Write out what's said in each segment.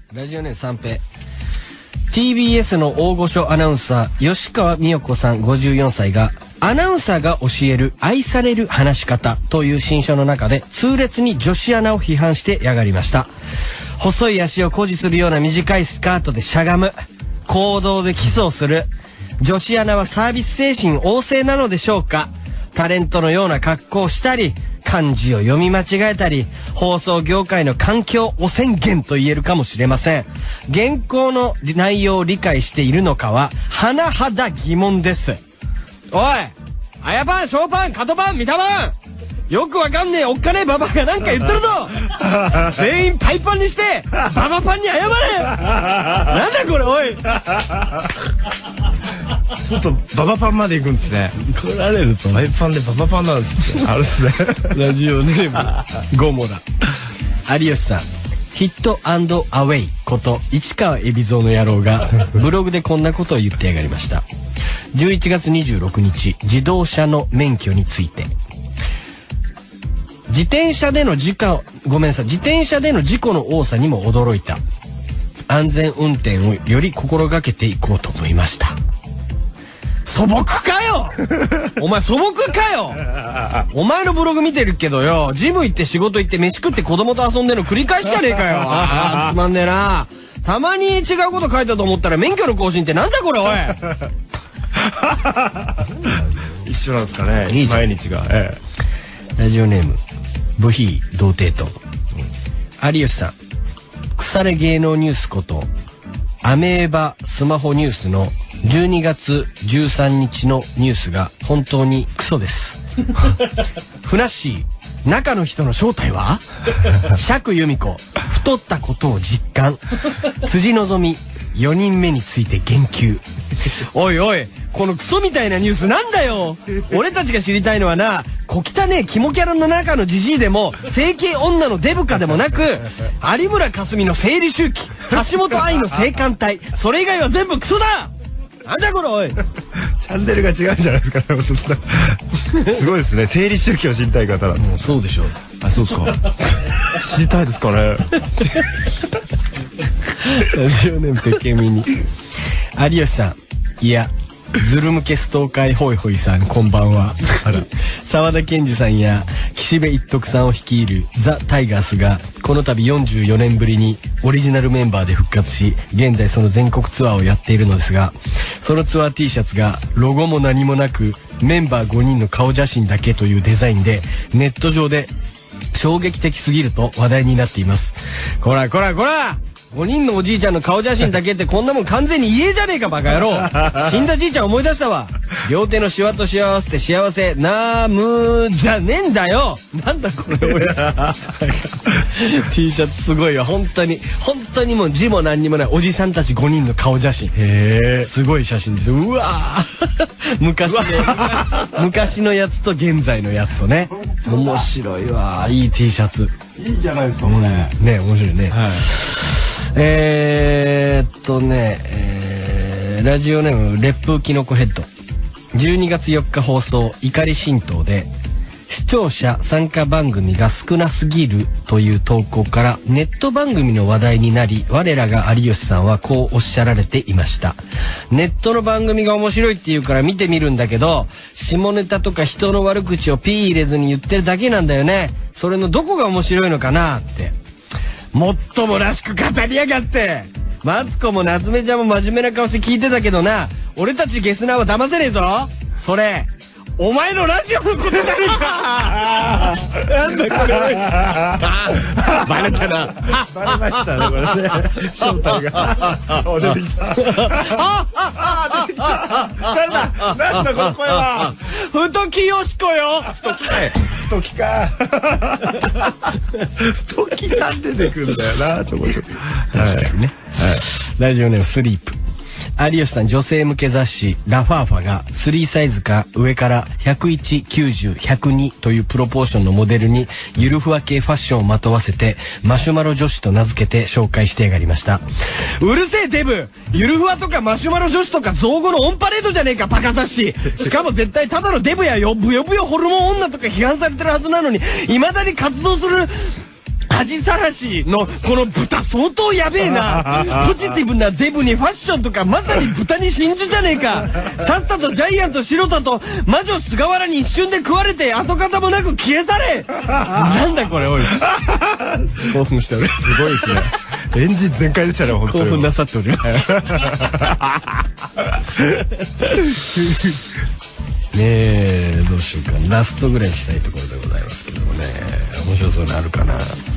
ラジオネーム三平。 TBS の大御所アナウンサー吉川美代子さん54歳がアナウンサーが教える愛される話し方という新書の中で痛烈に女子アナを批判してやがりました。細い足を誇示するような短いスカートでしゃがむ、行動でキスをする女子アナはサービス精神旺盛なのでしょうか。タレントのような格好をしたり、漢字を読み間違えたり、放送業界の環境汚染源と言えるかもしれません。原稿の内容を理解しているのかは甚だ疑問です。おい、あやパン、ショーパン、カトパン、ミタパン、よくわかんねえおっかねえババアがなんか言ってるぞ全員パイパンにしてババパンに謝れなんだこれ、おいちょっとババパンまで行くんですね。 来られるぞ。 パイパンでババパンなんですってあるっすねラジオネームゴモラ。有吉さん、ヒット&アウェイこと市川海老蔵の野郎がブログでこんなことを言ってやがりました。11月26日自動車の免許について、自転車での事故の多さにも驚いた。安全運転をより心がけていこうと思いました。素朴かよお前素朴かよお前のブログ見てるけどよ、ジム行って仕事行って飯食って子供と遊んでるの繰り返しじゃねえかよつまんねえな。たまに違うこと書いたと思ったら免許の更新ってなんだこれ、おい一緒なんですかね、 いいじゃん毎日が、 ラジオネームブヒー童貞と、有吉さん、腐れ芸能ニュースことアメーバスマホニュースの12月13日のニュースが本当にクソですふなっしー、中の人の正体は釈由美子、太ったことを実感辻希美、4人目について言及おいおい、このクソみたいなニュースなんだよ俺たちが知りたいのはな、小汚ねえキモキャラの中のジジイでも整形女のデブカでもなく、有村架純の生理周期、橋本愛の性感帯、それ以外は全部クソだ。なんだこれ、おいチャンネルが違うじゃないですかすごいですね、生理周期を知りたい方なんです。 そうでしょう。 あ、そうですか知りたいですかねラジオネームペケミニ。有吉さん、いやズル向けストーカーホイホイさん、こんばんは。沢田研二さんや岸辺一徳さんを率いるザ・タイガースがこの度44年ぶりにオリジナルメンバーで復活し、現在その全国ツアーをやっているのですが、そのツアー T シャツがロゴも何もなくメンバー5人の顔写真だけというデザインでネット上で衝撃的すぎると話題になっています。こらこらこら、5人のおじいちゃんの顔写真だけってこんなもん完全に家じゃねえかバカ野郎死んだじいちゃん思い出したわ。両手のシワとシワ合わせて幸せなむじゃねえんだよ。なんだこれT シャツすごいわ、本当にもう字も何にもないおじさんたち5人の顔写真。へえ、すごい写真です。うわ昔のやつと現在のやつとね、面白いわ。いい T シャツ、 いいじゃないですかこれね。面白いね。ラジオネーム烈風キノコヘッド。12月4日放送怒り神道で視聴者参加番組が少なすぎるという投稿からネット番組の話題になり、我らが有吉さんはこうおっしゃられていました。ネットの番組が面白いって言うから見てみるんだけど、下ネタとか人の悪口をピー入れずに言ってるだけなんだよね。それのどこが面白いのかなって。もっともらしく語りやがって。マツコも夏目ちゃんも真面目な顔して聞いてたけどな、俺たちゲスナーは騙せねえぞ。それお前のラジオのことじゃねえかなんだこれバレたなバレましたねこれね正体が出てきた出てきた。なんだこの声は。 太木よしこよ。 太木か太木さん出てくるんだよな、ちょこちょこ。 確かにね。ラジオネームスリープ。有吉さん、女性向け雑誌ラファーファが3サイズか上から101、90、102というプロポーションのモデルにゆるふわ系ファッションをまとわせてマシュマロ女子と名付けて紹介してやがりました。うるせえデブ、ゆるふわとかマシュマロ女子とか造語のオンパレードじゃねえかバカ雑誌。しかも絶対ただのデブやブヨブヨホルモン女とか批判されてるはずなのに未だに活動する恥さらしのこの豚相当やべえな。ポジティブなデブにファッションとかまさに豚に真珠じゃねえか。さっさとジャイアント白田と魔女菅原に一瞬で食われて跡形もなく消え去れ。なんだこれおい。興奮しております。 すごいですね。エンジン全開でしたね、本当に。 興奮なさっておりますねえ、どうしようか、ラストぐらいしたいところでございますけどもね。面白そうなのあるかな。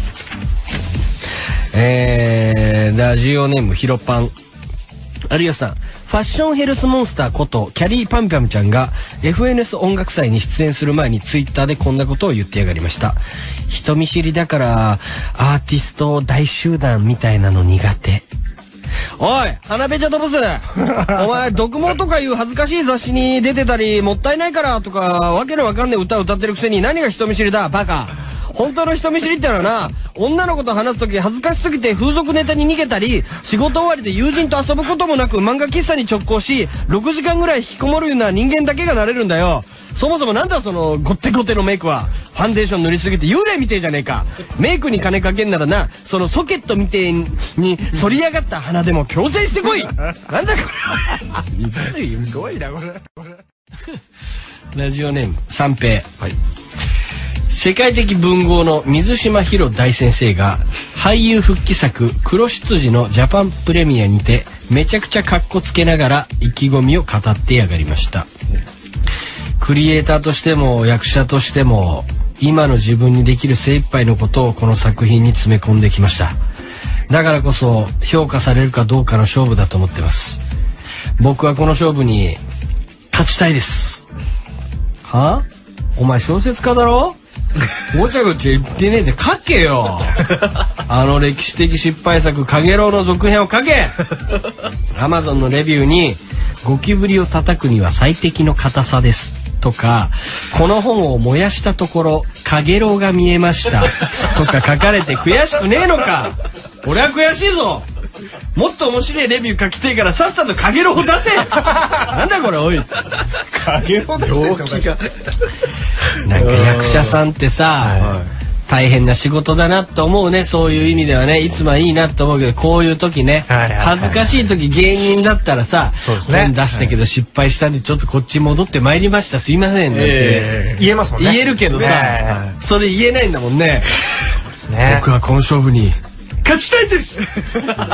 ラジオネームひろパン。有吉さん、ファッションヘルスモンスターことキャリーパンパムちゃんが FNS 音楽祭に出演する前にツイッターでこんなことを言ってやがりました。人見知りだからアーティスト大集団みたいなの苦手。おい、花べちゃドブスお前読モとかいう恥ずかしい雑誌に出てたりもったいないからとかわけのわかんねえ歌歌ってるくせに何が人見知りだバカ。本当の人見知りってのはな、女の子と話す時恥ずかしすぎて風俗ネタに逃げたり、仕事終わりで友人と遊ぶこともなく漫画喫茶に直行し6時間ぐらい引きこもるような人間だけがなれるんだよ。そもそもなんだそのゴッテゴテのメイクは。ファンデーション塗りすぎて幽霊みてえじゃねえか。メイクに金かけんならな、そのソケットみてえに反り上がった鼻でも矯正してこい。なんだこれすごいなこれ。 ラジオネーム三平。 はい。 世界的文豪の水島ヒロ大先生が俳優復帰作黒執事のジャパンプレミアにてめちゃくちゃカッコつけながら意気込みを語ってやがりました。クリエイターとしても役者としても今の自分にできる精一杯のことをこの作品に詰め込んできました。だからこそ評価されるかどうかの勝負だと思ってます。僕はこの勝負に勝ちたいです。は？お前小説家だろ？ごちゃごちゃ言ってねえで書けよ。あの歴史的失敗作かげろうの続編を書け。Amazon のレビューにゴキブリを叩くには最適の硬さですとか、この本を燃やしたところかげろうが見えましたとか書かれて悔しくねえのか。俺は悔しいぞ。もっと面白いレビュー書きてえからさっさとかげろう出せ。なんだこれおい。 かげろう出せとか。 なんか役者さんってさ、大変な仕事だなと思うね。そういう意味ではね、いつもいいなと思うけど、こういう時ね、恥ずかしい時芸人だったらさ、本出したけど失敗したんでちょっとこっち戻ってまいりました、すいませんって言えますもんね。 言えるけどさ、それ言えないんだもんね。僕はこの勝負に勝ちたいです。2番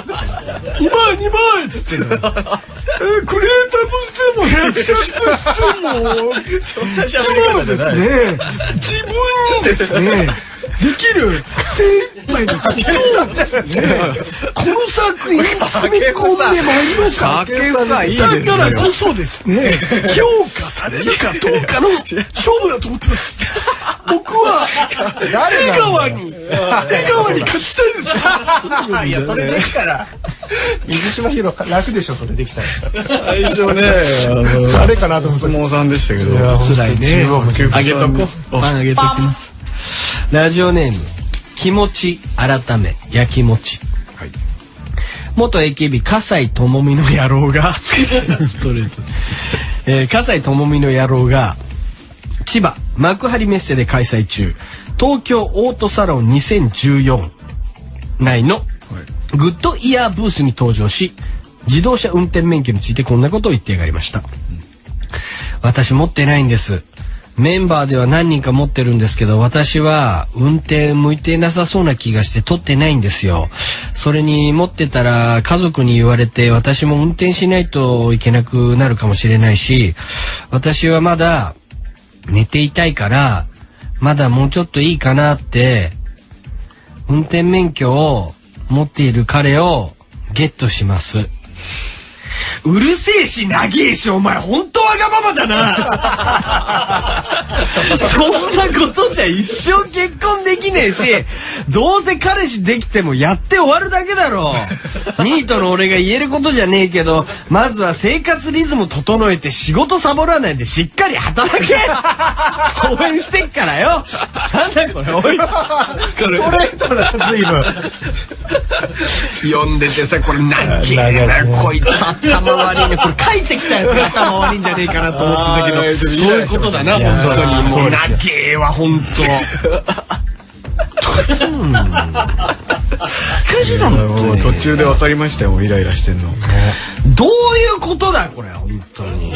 っつってクリエイターとしても役者としてもそんな喋り方ですね、自分にですねできる精一杯のことをですね、この作品に詰め込んでまいりました。だからこそですね、評価されるかどうかの勝負だと思ってます。僕は江川に勝ちたいです。 いやそれできたら水島ヒロ楽でしょ、それできたら。 最初ね、 誰かなと思って。 相撲さんでしたけど、辛いね。あげとこう。パンあげときます。ラジオネーム気持ち改めやきもち。はい、元 AKB 笠井智美の野郎がストレート、笠井智美の野郎が千葉幕張メッセで開催中東京オートサロン2014内のグッドイヤーブースに登場し、自動車運転免許についてこんなことを言ってやがりました。私持ってないんです。メンバーでは何人か持ってるんですけど、私は運転向いてなさそうな気がして取ってないんですよ。それに持ってたら家族に言われて私も運転しないといけなくなるかもしれないし、私はまだ寝ていたいからまだもうちょっといいかなって、運転免許を持っている彼をゲットします。うるせえし長えし、お前本当わがままだな。そんなことじゃ一生結婚できねえし、どうせ彼氏できてもやって終わるだけだろう。ニートの俺が言えることじゃねえけど、まずは生活リズム整えて仕事サボらないでしっかり働け。応援してっからよ。なんだこれ、おい。 ストレートだ、随分。 読んでてさ、これ何けえな、こいつ頭悪いね。これ書いてきたやつが頭悪いんじゃねえかなと思ってたけど、そういうことだな、本当に。もう長えわ、本当。 もう途中で分かりましたよ、イライラしてんの。 どういうことだこれ本当に。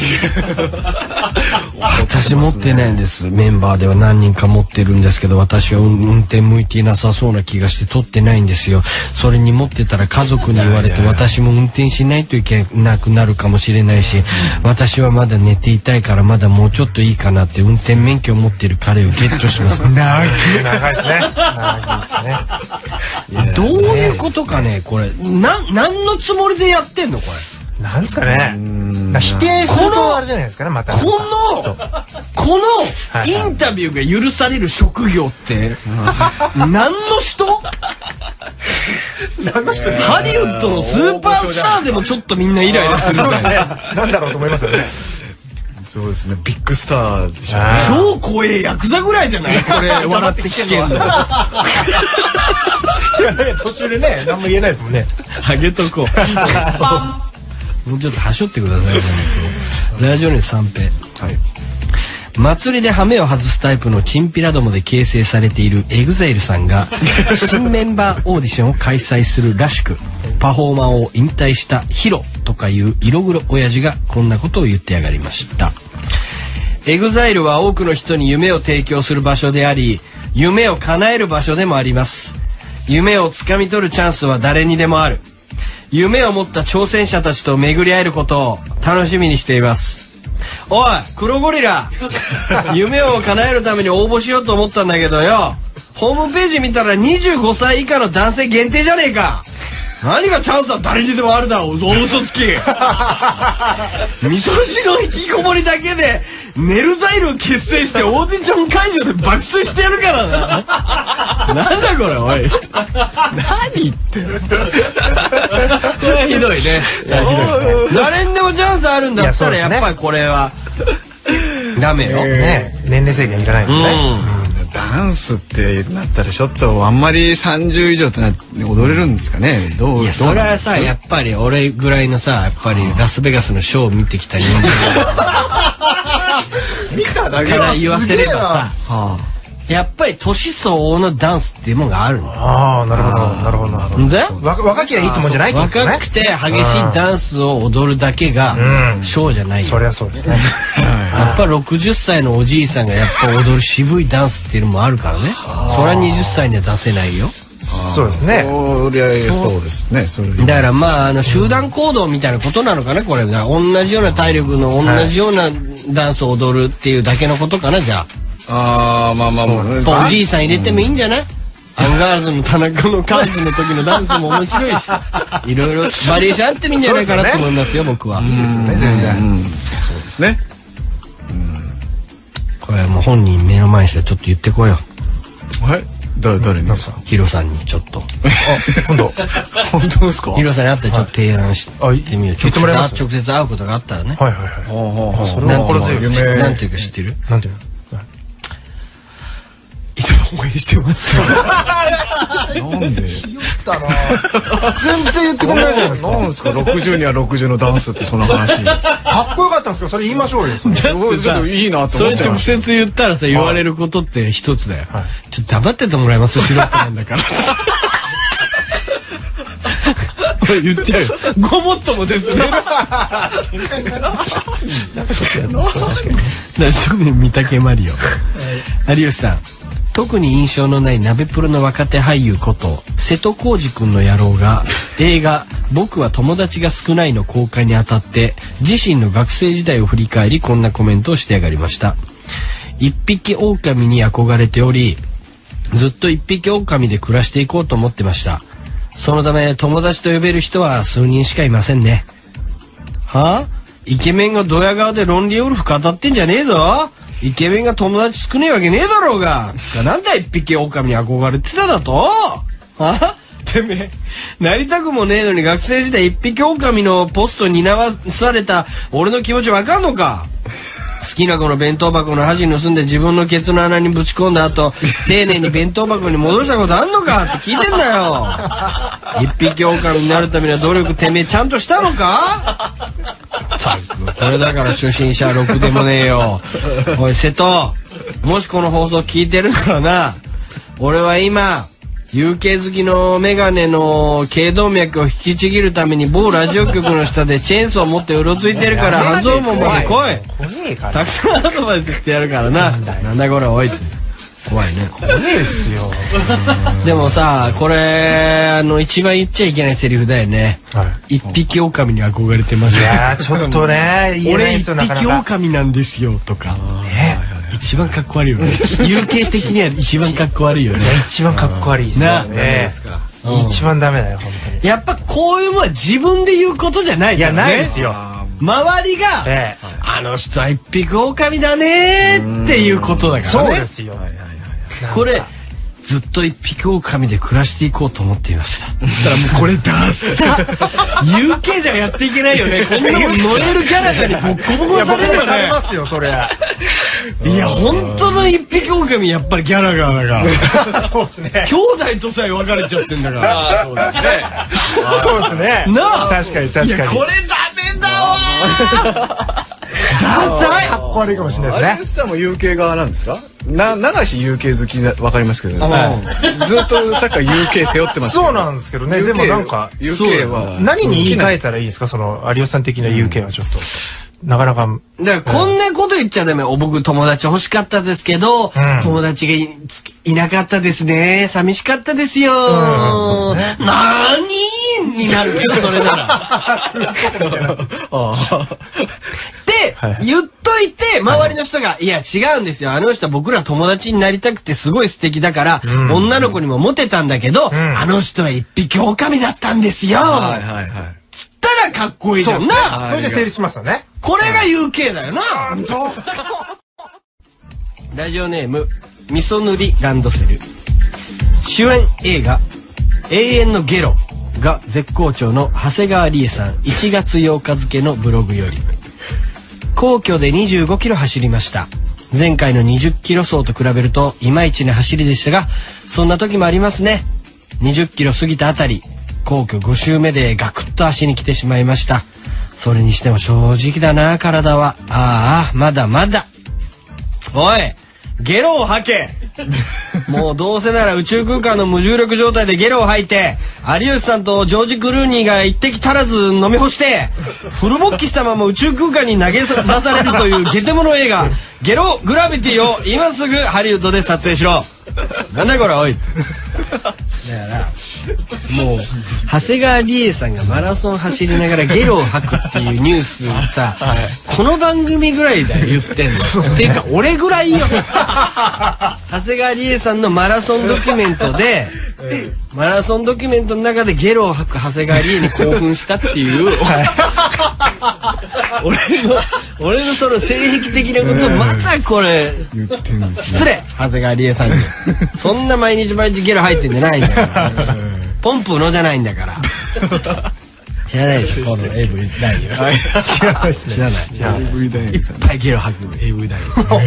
私持ってないんです。メンバーでは何人か持ってるんですけど、私は運転向いていなさそうな気がして取ってないんですよ。それに持ってたら家族に言われて私も運転しないといけなくなるかもしれないし、私はまだ寝ていたいからまだもうちょっといいかなって運転免許を持っている彼をゲットします。 長いですね。長いですね。 どういうことかねこれ。何のつもりでやってんのこれ。 なんですかね。否定するとあれじゃないですかね、また。 このインタビューが許される職業って何の人？ハリウッドのスーパースターでもちょっとみんなイライラするみたいな。 なんだろうと思いますよね。 そうですね、ビッグスターでしょうね。 超怖えヤクザぐらいじゃないこれ。笑って聞けんの。 途中でね、何も言えないですもんね。 あげとこう。もうちょっとはしょってください。ラジオネーム三平。はい。祭りでハメを外すタイプのチンピラどもで形成されているEXILEさんが新メンバーオーディションを開催するらしく、パフォーマーを引退したヒロとかいう色黒親父がこんなことを言ってやがりました。EXILEは多くの人に夢を提供する場所であり、夢を叶える場所でもあります。夢をつかみ取るチャンスは誰にでもある。夢を持った挑戦者たちと巡り合えることを楽しみにしています。おい黒ゴリラ夢を叶えるために応募しようと思ったんだけどよ、ホームページ見たら25歳以下の男性限定じゃねえか。何がチャンスは誰にでもあるだ、嘘つき。水戸市の引きこもりだけでネルザイルを結成してオーディション会場で爆睡してやるからな。なんだこれおい。何言ってる。これはひどいね。誰にでもチャンスあるんだったらやっぱりこれはダメよ。 年齢制限いらないですね。 ダンスってなったらちょっとあんまり30以上って踊れるんですかね。 いやそれはさ、やっぱり俺ぐらいのさ、やっぱりラスベガスのショーを見てきた人間から言わせればさ、やっぱり年相応のダンスっていうものがあるの。 ああ、なるほどなるほどなるほど。 で若きゃいいってもんじゃないってことですね。 若くて激しいダンスを踊るだけがショーじゃないよ。 そりゃそうですね。 やっぱ60歳のおじいさんがやっぱ踊る渋いダンスっていうのもあるからね。それは20歳には出せないよ。 そうですね。 そりゃそうですね。 だからまあ集団行動みたいなことなのかなこれ。同じような体力の同じようなダンスを踊るっていうだけのことかなじゃあ。おじいさん入れてもいいんじゃない？アンガールズの田中のカーズの時のダンスも面白いし、いろいろバリエーションあってもいいんじゃないかなと思いますよ僕は。いいですよね全然。 そうですね。 これはもう本人目の前にしてちょっと言ってこいよ。 はい。誰に？ ヒロさんにちょっと。 本当ですか？ ヒロさんに会ってちょっと提案してみよう。直接会うことがあったらね。 はいはいはい。それはなんていうか知ってる？ なんていうの？ いつも応援してますよ。 なんで？ 言ったな。全然言ってくれないじゃないですか。 なんですか60には60のダンスってその話。 かっこよかったんですか？それ言いましょうよ。ちょっといいなとそれ思っちゃいました。 直接言ったらさ言われることって一つだよ。ちょっと黙っててもらえます？素人なんだから。言っちゃうよ。ごもっともですね。ラジオネーム三宅マリオ。有吉さん。特に印象のない鍋プロの若手俳優こと瀬戸康史くんの野郎が映画「僕は友達が少ない」の公開にあたって自身の学生時代を振り返りこんなコメントをしてやがりました。一匹狼に憧れておりずっと一匹狼で暮らしていこうと思ってました。そのため友達と呼べる人は数人しかいませんね。はあ？イケメンがドヤ顔でロンリーウルフ語ってんじゃねえぞ。イケメンが友達少ねえわけねえだろうが。つかなんだ一匹狼に憧れてただと？はあ？てめえなりたくもねえのに学生時代一匹狼のポストに担わされた俺の気持ちわかんのか？好きな子の弁当箱の箸盗んで自分のケツの穴にぶち込んだ後丁寧に弁当箱に戻したことあんのかって聞いてんだよ。一匹狼になるための努力てめえちゃんとしたのか？これだから初心者ろくでもねえよ。おい瀬戸、もしこの放送聞いてるからな、 俺は今有形好きのメガネの頸動脈を引きちぎるために某ラジオ局の下でチェーンソーを持ってうろついてるから半蔵門まで来い。たくさんアドバイスしてやるからな。なんだこれおいって怖いね。 怖いですよ。 でもさこれ一番言っちゃいけないセリフだよね。一匹狼に憧れてました。 いやちょっとね言えないですよ。 俺一匹狼なんですよとか。一番かっこ悪いよね。有形的には一番かっこ悪いよね。 一番かっこ悪いですよね。一番ダメだよ本当に。 やっぱこういうものは自分で言うことじゃないからね。 いやないですよ。 周りがあの人は一匹狼だねっていうことだからね。 そうですよ。 これずっと一匹狼で暮らしていこうと思っていました。そしたらもうこれだった有形じゃやっていけないよね。こんなもん乗れるキャラがにボッコボコされるよね。 されますよそれ。 いや本当の一匹狼やっぱりギャラガーだから。 そうですね。 兄弟とさえ別れちゃってんだから。 そうですね。 そうですね。 なあ確かに確かに。 いやこれダメだわ。ダサい。 かっこ悪いかもしれないですね。 有吉さんも有形側なんですか？流し有形好きなわかりますけど、ずっとサッカー有形背負ってます。 そうなんですけどね。でもなんか有形は何に言い換えたらいいですか？その有吉さん的な有形はちょっとなかなか。 だからこんなこと言っちゃダメ。僕友達欲しかったですけど、友達がいなかったですね。寂しかったですよ。なーにになるけどそれなら。って言っといて周りの人が「いや違うんですよ。あの人は僕ら友達になりたくてすごい素敵だから女の子にもモテたんだけどあの人は一匹狼だったんですよ」つったらかっこいいじゃんな。 それで成立しますよね。 これが UK だよな。ラジオネームみそ塗りランドセル。主演映画「永遠のゲロ」が絶好調の長谷川理恵さん1月8日付のブログより。皇居で25キロ走りました。前回の20キロ走と比べるといまいちな走りでしたが、そんな時もありますね。20キロ過ぎたあたり皇居5周目でガクッと足に来てしまいました。それにしても正直だな体は。ああまだまだ。おいゲロを吐け。もうどうせなら宇宙空間の無重力状態でゲロを吐いて有吉さんとジョージ・クルーニーが一滴足らず飲み干してフル勃起したまま宇宙空間に投げ出されるというゲテモノ映画「ゲログラビティ」を今すぐハリウッドで撮影しろ。なんだこれおい。だからもう長谷川理恵さんがマラソン走りながらゲロを吐くっていうニュースさ、この番組ぐらいだよ言ってんの。っていうか俺ぐらいよ。長谷川理恵さんのマラソンドキュメントで、マラソンドキュメントの中でゲロを吐く長谷川理恵に興奮したっていう俺のその性癖的なことまたこれ失礼長谷川理恵さんに。そんな毎日ゲロ吐いてんじゃないんだから。ポンプのじゃないんだから。知らないでしょこの AV 男優。知らないですね。知らない。AV 男優。いっぱいゲロ吐く AV 男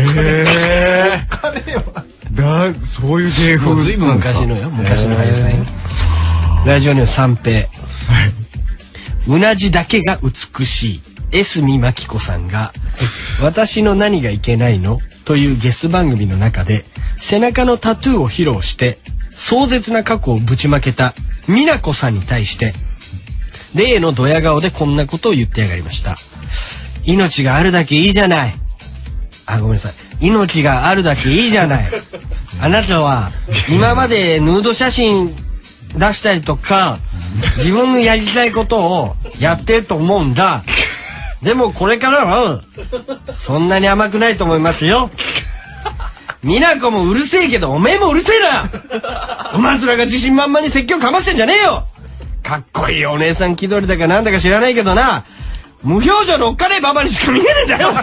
優。 そういう芸風。 ずいぶん昔のよ。昔の俳優さんよ。ラジオネーム三平。うなじだけが美しい江角真紀子さんが「私の何がいけないの?」というゲス番組の中で背中のタトゥーを披露して壮絶な過去をぶちまけた美奈子さんに対して例のドヤ顔でこんなことを言ってやがりました。命があるだけいいじゃない。あ、ごめんなさい。命があるだけいいじゃない。あなたは今までヌード写真出したりとか自分のやりたいことをやってると思うんだ。でもこれからはそんなに甘くないと思いますよ。美奈子もうるせえけどおめえもうるせえな。お前らが自信満々に説教かましてんじゃねえよ。かっこいいお姉さん気取りだかなんだか知らないけどな、無表情のおっかねえババにしか見えねえんだよ。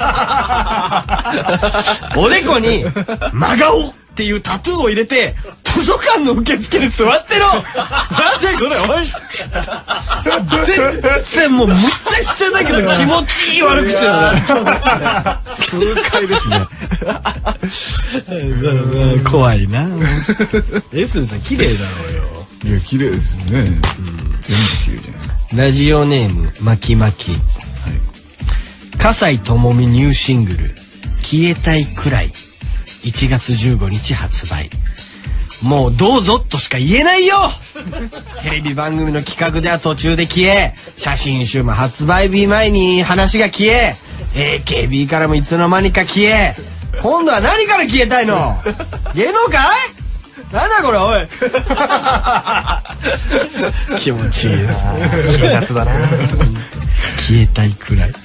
おでこに真顔っていうタトゥーを入れて図書館の受付に座ってろ。なんでこれおい。全然もうむっちゃくちゃだけど気持ちいい悪口だな。 痛快ですね。 怖いな。エスミさん綺麗だろうよ。 いや綺麗ですね。全部綺麗じゃないですか。 ラジオネームまきまき。笠井智美ニューシングル「消えたいくらい」1月15日発売。 もうどうぞとしか言えないよ。テレビ番組の企画では途中で消え、写真集も発売日前に話が消え、AKB からもいつの間にか消え、今度は何から消えたいの？芸能界？なんだこれ、おい。気持ちいいですね。 辛辣だな。 消えたいくらい。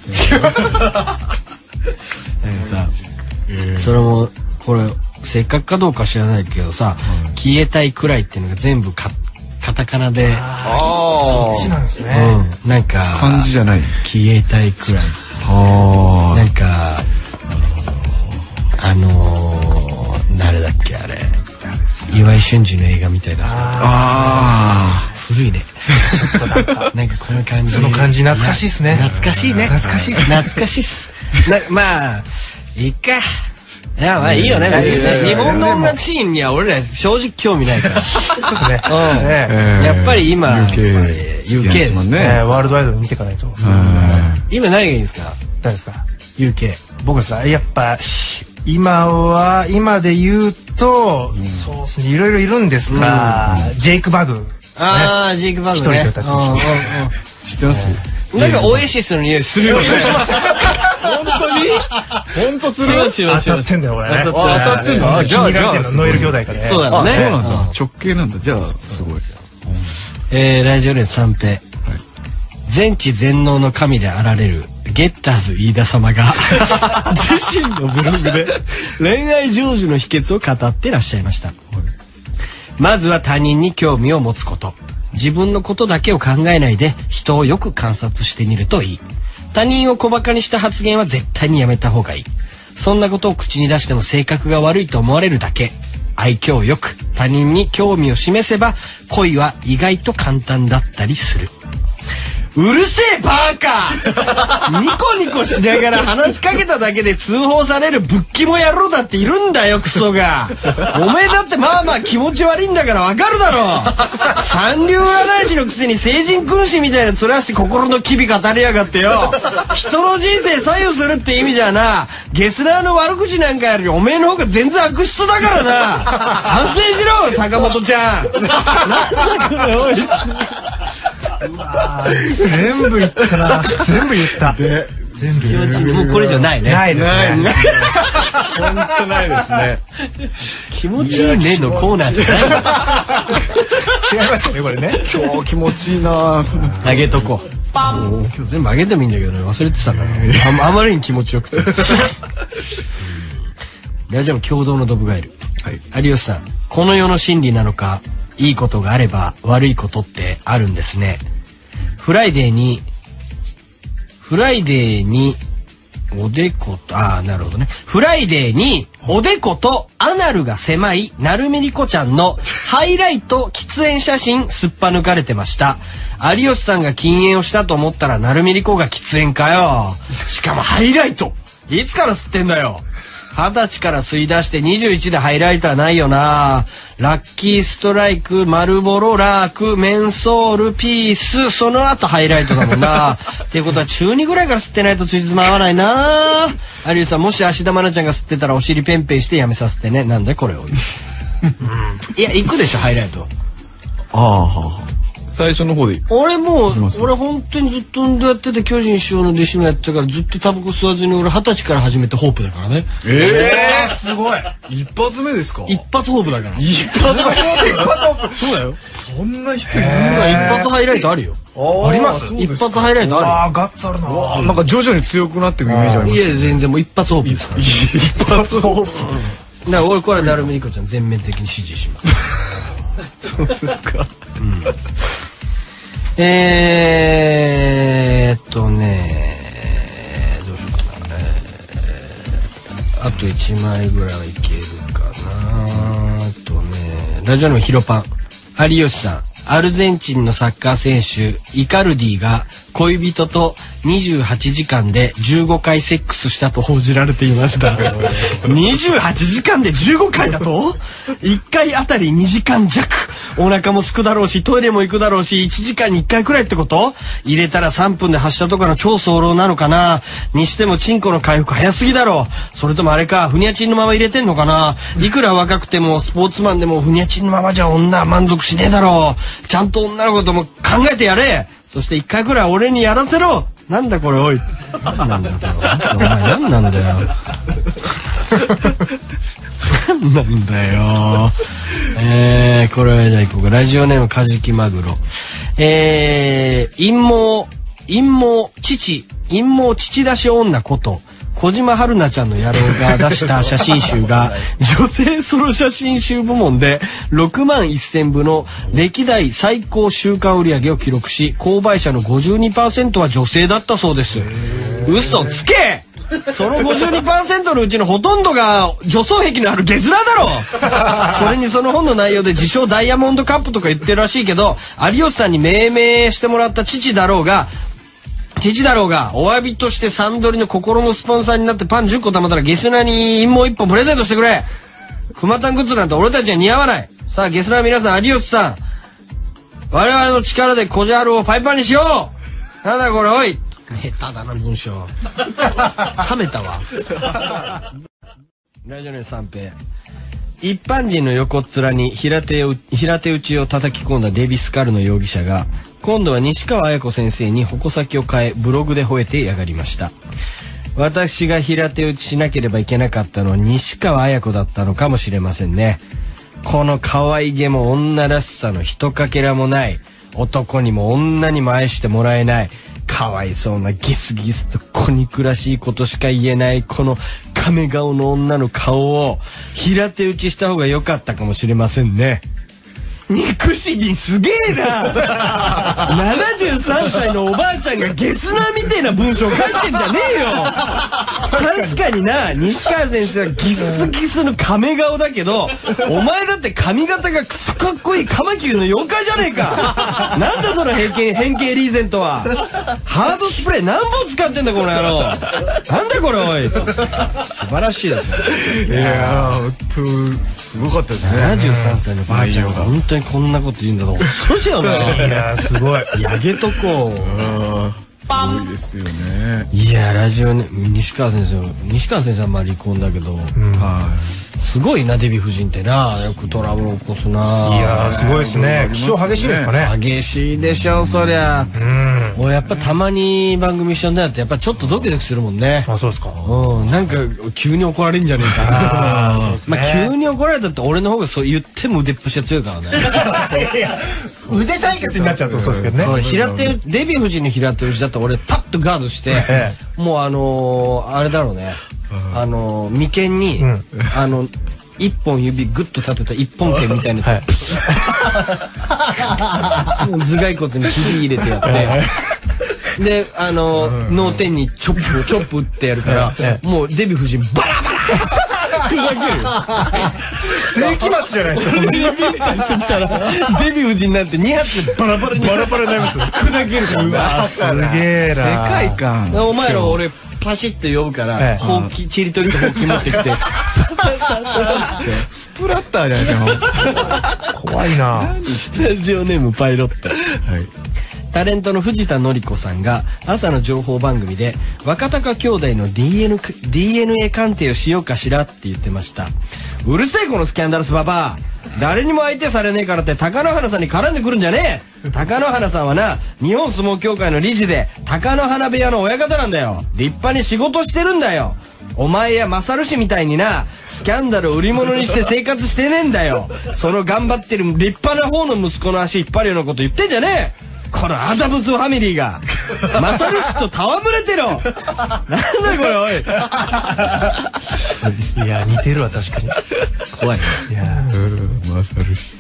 さ、それもこれせっかくかどうか知らないけどさ、消えたいくらいっていうのが全部カタカナで、 そっちなんですね。 なんか漢字じゃない。 消えたいくらい。なんか誰だっけあれ、岩井俊二の映画みたいなさ。古いね。ちょっとなんかこの感じ。 その感じ懐かしいっすね。 懐かしいね。 懐かしいっす。 懐かしいっす。まあいいか。いや、まあいいよね。日本の音楽シーンには俺ら正直興味ないから。 そうですね。 やっぱり今 UK ですもんね。 ワールドワイドで見ていかないと。 今何がいいんですか？ 誰ですか？ UK。 僕ですか？やっぱ今で言うと、そうですね、いろいろいるんですが、ジェイクバグ。 ああ、ジェイクバグね。 一人で歌ってました。 知ってます？ なんかオエシスの匂いするよね。 本当に？本当する？ 当たってんだよ俺。 当たってんの？ じゃあノエル兄弟からね。 そうだろうね。 そうなんだ。直系なんだ。じゃあすごい。 ラジオネーム三平。全知全能の神であられるゲッターズ飯田様が自身のブログで恋愛成就の秘訣を語ってらっしゃいました。まずは他人に興味を持つこと。自分のことだけを考えないで人をよく観察してみるといい。他人を小馬鹿にした発言は絶対にやめた方がいい。そんなことを口に出しても性格が悪いと思われるだけ。愛嬌よく他人に興味を示せば恋は意外と簡単だったりする。うるせえバカニコニコしながら話しかけただけで通報されるぶっきも野郎だっているんだよ、クソが。おめえだってまあまあ気持ち悪いんだからわかるだろ。三流占い師のくせに聖人君子みたいな面して心の機微語りやがってよ。人の人生左右するって意味じゃな、ゲスナーの悪口なんかよりおめえの方が全然悪質だからな。反省しろ坂本ちゃん。 全部言ったな。全部言った。全部もうこれ以上ないね。 ないですね。 本当ないですね。 気持ちいいねのコーナーじゃない。 違いましたねこれね。 今日気持ちいいな。 あげとこう。今日全部あげてもいいんだけどね、忘れてたから。あまりに気持ちよくて。ラジオの共同のドブガエル。有吉さん、この世の真理なのか、いいことがあれば悪いことってあるんですね。フライデーにおでこと、なるほどね。フライデーにおでことアナルが狭いなるみりこちゃんのハイライト喫煙写真すっぱ抜かれてました。有吉さんが禁煙をしたと思ったらなるみりこが喫煙かよ。しかもハイライト、いつから吸ってんだよ。20歳から吸い出して21でハイライトはないよな。ラッキーストライク、マルボロ、ラーク、メンソール、ピース、その後ハイライトだもんな。っていうことは中2ぐらいから吸ってないとつじつま合わないな。有吉さん、もし芦田愛菜ちゃんが吸ってたらお尻ペンペンしてやめさせてね。なんでこれを。いや、行くでしょハイライト。 最初の方で。 俺本当にずっと運動やってて、巨人師匠の弟子もやってたからずっとタバコ吸わずに、俺20歳から始めてホープだからね。 すごい。 一発目ですか？ 一発ホープだから。 一発目。 そうだよ。 そんな人いるん一発ハイライトあるよ。 あります？ 一発ハイライトあガッツあるな。 なんか徐々に強くなっていくイメージあります。 る。いや全然もう一発ホープですから。 一発ホープ。 だから俺これはなるみりこちゃん全面的に支持します。 そうですか。 どうしようかな。あと1枚ぐらいはいけるかな。ラジオのヒロパン。有吉さん、アルゼンチンのサッカー選手イカルディが恋人と28時間で15回セックスしたと報じられていました。28時間で15回だと ?1 回あたり2時間弱。 お腹もすくだろうし、トイレも行くだろうし、1時間に1回くらいってこと？入れたら3分で発射とかの超早漏なのかな？にしてもチンコの回復早すぎだろう。それともあれか、ふにゃちんのまま入れてんのかな？いくら若くてもスポーツマンでもふにゃちんのままじゃ女は満足しねえだろう。ちゃんと女のことも考えてやれ。そして1回くらい俺にやらせろ。なんだこれ、おい。なんなんだよ。お前なんなんだよ。なんだよ。これはじゃあ行こうか。ラジオネームカジキマグロ。陰謀父出し女こと小島春菜ちゃんの野郎が出した写真集が女性ソロ写真集部門で6万1000部の歴代最高週間売上を記録し、購買者の 52% は女性だったそうです。嘘つけ。その 52% のうちのほとんどが女装癖のあるゲズラだろ。それにその本の内容で自称ダイヤモンドカップとか言ってるらしいけど、有吉さんに命名してもらった父だろうがお詫びとしてサンドリの心のスポンサーになってパン10個貯まったらゲスナーに陰謀1本プレゼントしてくれ。クマタングッズなんて俺たちには似合わない。さあゲスナー皆さん、有吉さん、我々の力でコジャールをパイパンにしよう。なんだこれ、おい。下手だな文章。冷めたわ。ラジオネーム三平。一般人の横っ面に平手打ちを叩き込んだデビスカルノ容疑者が今度は西川綾子先生に矛先を変えブログで吠えてやがりました。私が平手打ちしなければいけなかったのは西川綾子だったのかもしれませんね。この可愛げも女らしさのひとかけらもない、男にも女にも愛してもらえない、かわいそうなギスギスと小憎らしいことしか言えないこの亀顔の女の顔を平手打ちした方が良かったかもしれませんね。憎しみすげえな。73歳のおばあちゃんがゲスナーみてえな文章書いてんじゃねえよ。確かにな、西川先生はギスギスの亀顔だけど、お前だって髪型がクソかっこいいカマキリの妖怪じゃねえか。なんだその変形リーゼントは。ハードスプレー何本使ってんだこの野郎。なんだこれ、おい。素晴らしいですね。 いやー、本当すごかったですね。 73歳のばあちゃんが本当にこんなこと言うんだとそうしよな。 いやすごい。 やげとこう。 すごいですよね。 いやラジオね、西川先生はまあ離婚だけど、すごいなデヴィ夫人ってな、よくトラブル起こすな。 いやすごいですね。気性激しいですかね。 激しいでしょそりゃ。俺やっぱたまに番組一緒になってやっぱちょっとドキドキするもんね。 あ、そうですか。 なんか急に怒られんじゃねえかな。まあ急に怒られたって俺の方がそう言っても腕っぷしは強いからね。 腕対決になっちゃうとそうですけどね。 デヴィ夫人の平手打ちだと俺パッとガードして、もうあれだろうね、眉間に一本指グッと立てた一本剣みたいなやつ頭蓋骨にひび入れてやってで脳天にチョップ打ってやるからもうデヴィ夫人バラバラ世紀末じゃないですか。そんな指みたいにしてたらデヴィ夫人なんて2発でバラバラになりますよ。砕けるから。うわすげえな。 世界観。 お前ら俺パシッと呼ぶからほうきちりとりとほうき持ってきてスプラッターじゃないですか。 怖いな。 ラジオネームパイロット。タレントの藤田紀子さんが朝の情報番組で若隆兄弟の DNA 鑑定をしようかしらって言ってました。うるせえこのスキャンダルスババア。誰にも相手されねえからって貴乃花さんに絡んでくるんじゃねえ。貴乃花さんはな、日本相撲協会の理事で貴乃花部屋の親方なんだよ。立派に仕事してるんだよ。お前や勝氏みたいにな、スキャンダルを売り物にして生活してねえんだよ。その頑張ってる立派な方の息子の足引っ張るようなこと言ってんじゃねえ。このアダムスファミリーが勝氏と戯れてろ。なんだこれ、おい。 いや似てるわ確かに。 怖い。 いや勝氏。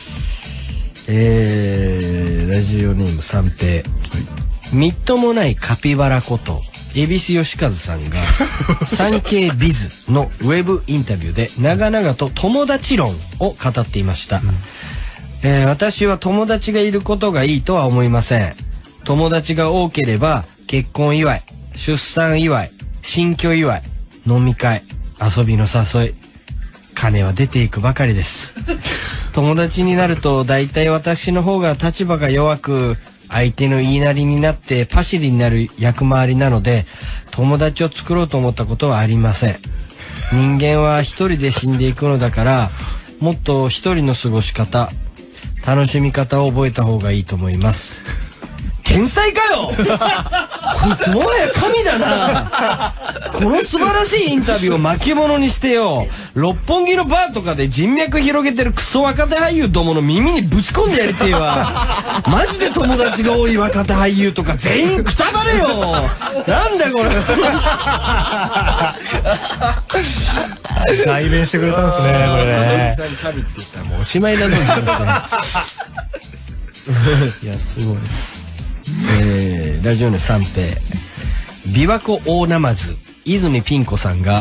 ラジオネーム三平。みっともないカピバラこと恵比寿義和さんが産経ビズのウェブインタビューで長々と友達論を語っていました。私は友達がいることがいいとは思いません。友達が多ければ結婚祝い、出産祝い、新居祝い、飲み会、遊びの誘い、金は出ていくばかりです。 友達になると大体私の方が立場が弱く、相手の言いなりになってパシリになる役回りなので、友達を作ろうと思ったことはありません。人間は一人で死んでいくのだから、もっと一人の過ごし方、楽しみ方を覚えた方がいいと思います。天才かよこいつもはや神だな。この素晴らしいインタビューを巻物にしてよ、六本木のバーとかで人脈広げてるクソ若手俳優どもの耳にぶち込んでやりてえわ。マジで友達が多い若手俳優とか全員くたばれよ。なんだこれ。 代弁してくれたんですね、これね。 神って言ったらもうおしまいなのにですね。いや、すごい。ラジオネーム三平、琵琶湖大ナマズ泉ピン子さんが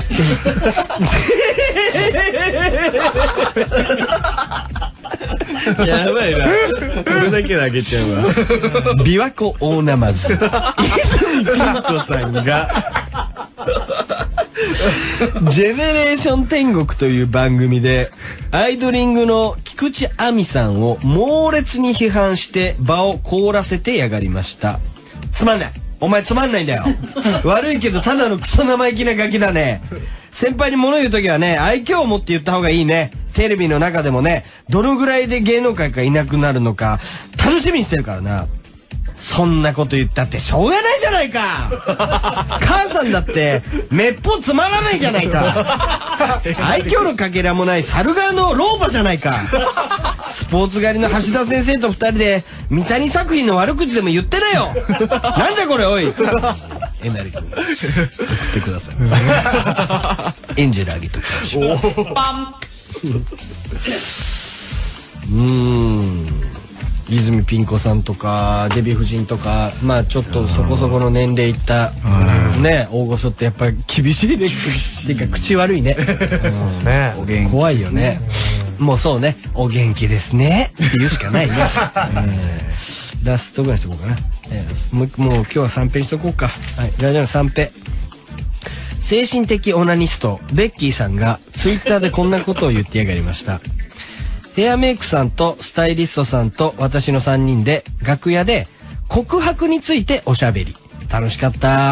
やばいな、これだけであげちゃうわ。琵琶湖大ナマズ泉ピン子さんがジェネレーション天国という番組でアイドリングの菊池亜美さんを猛烈に批判して場を凍らせてやがりました。つまんない、お前つまんないんだよ。悪いけどただのクソ生意気なガキだね。先輩に物言うときはね、愛嬌を持って言った方がいいね。テレビの中でもね、どのぐらいで芸能界からいなくなるのか楽しみにしてるからな。そんなこと言ったってしょうがないじゃないか。母さんだってめっぽうつまらないじゃないか。愛嬌のかけらもない猿側の老婆じゃないか。スポーツ狩りの橋田先生と二人で三谷作品の悪口でも言ってなよ。なんだこれおい。えなり君送ってください。エンジェルあげときましょう。泉ピン子さんとかデヴィ夫人とか、まあちょっとそこそこの年齢いったね、大御所ってやっぱり厳しいね。っていうか口悪いね。怖いよね。もうそうね、お元気ですねって言うしかないね。ラストぐらいしとこうかな。もう今日は3ペにしとこうか。はい、ラジオの3ペ。精神的オナニストベッキーさんがツイッターでこんなことを言ってやがりました。ヘアメイクさんとスタイリストさんと私の3人で楽屋で告白についておしゃべり。楽しかった。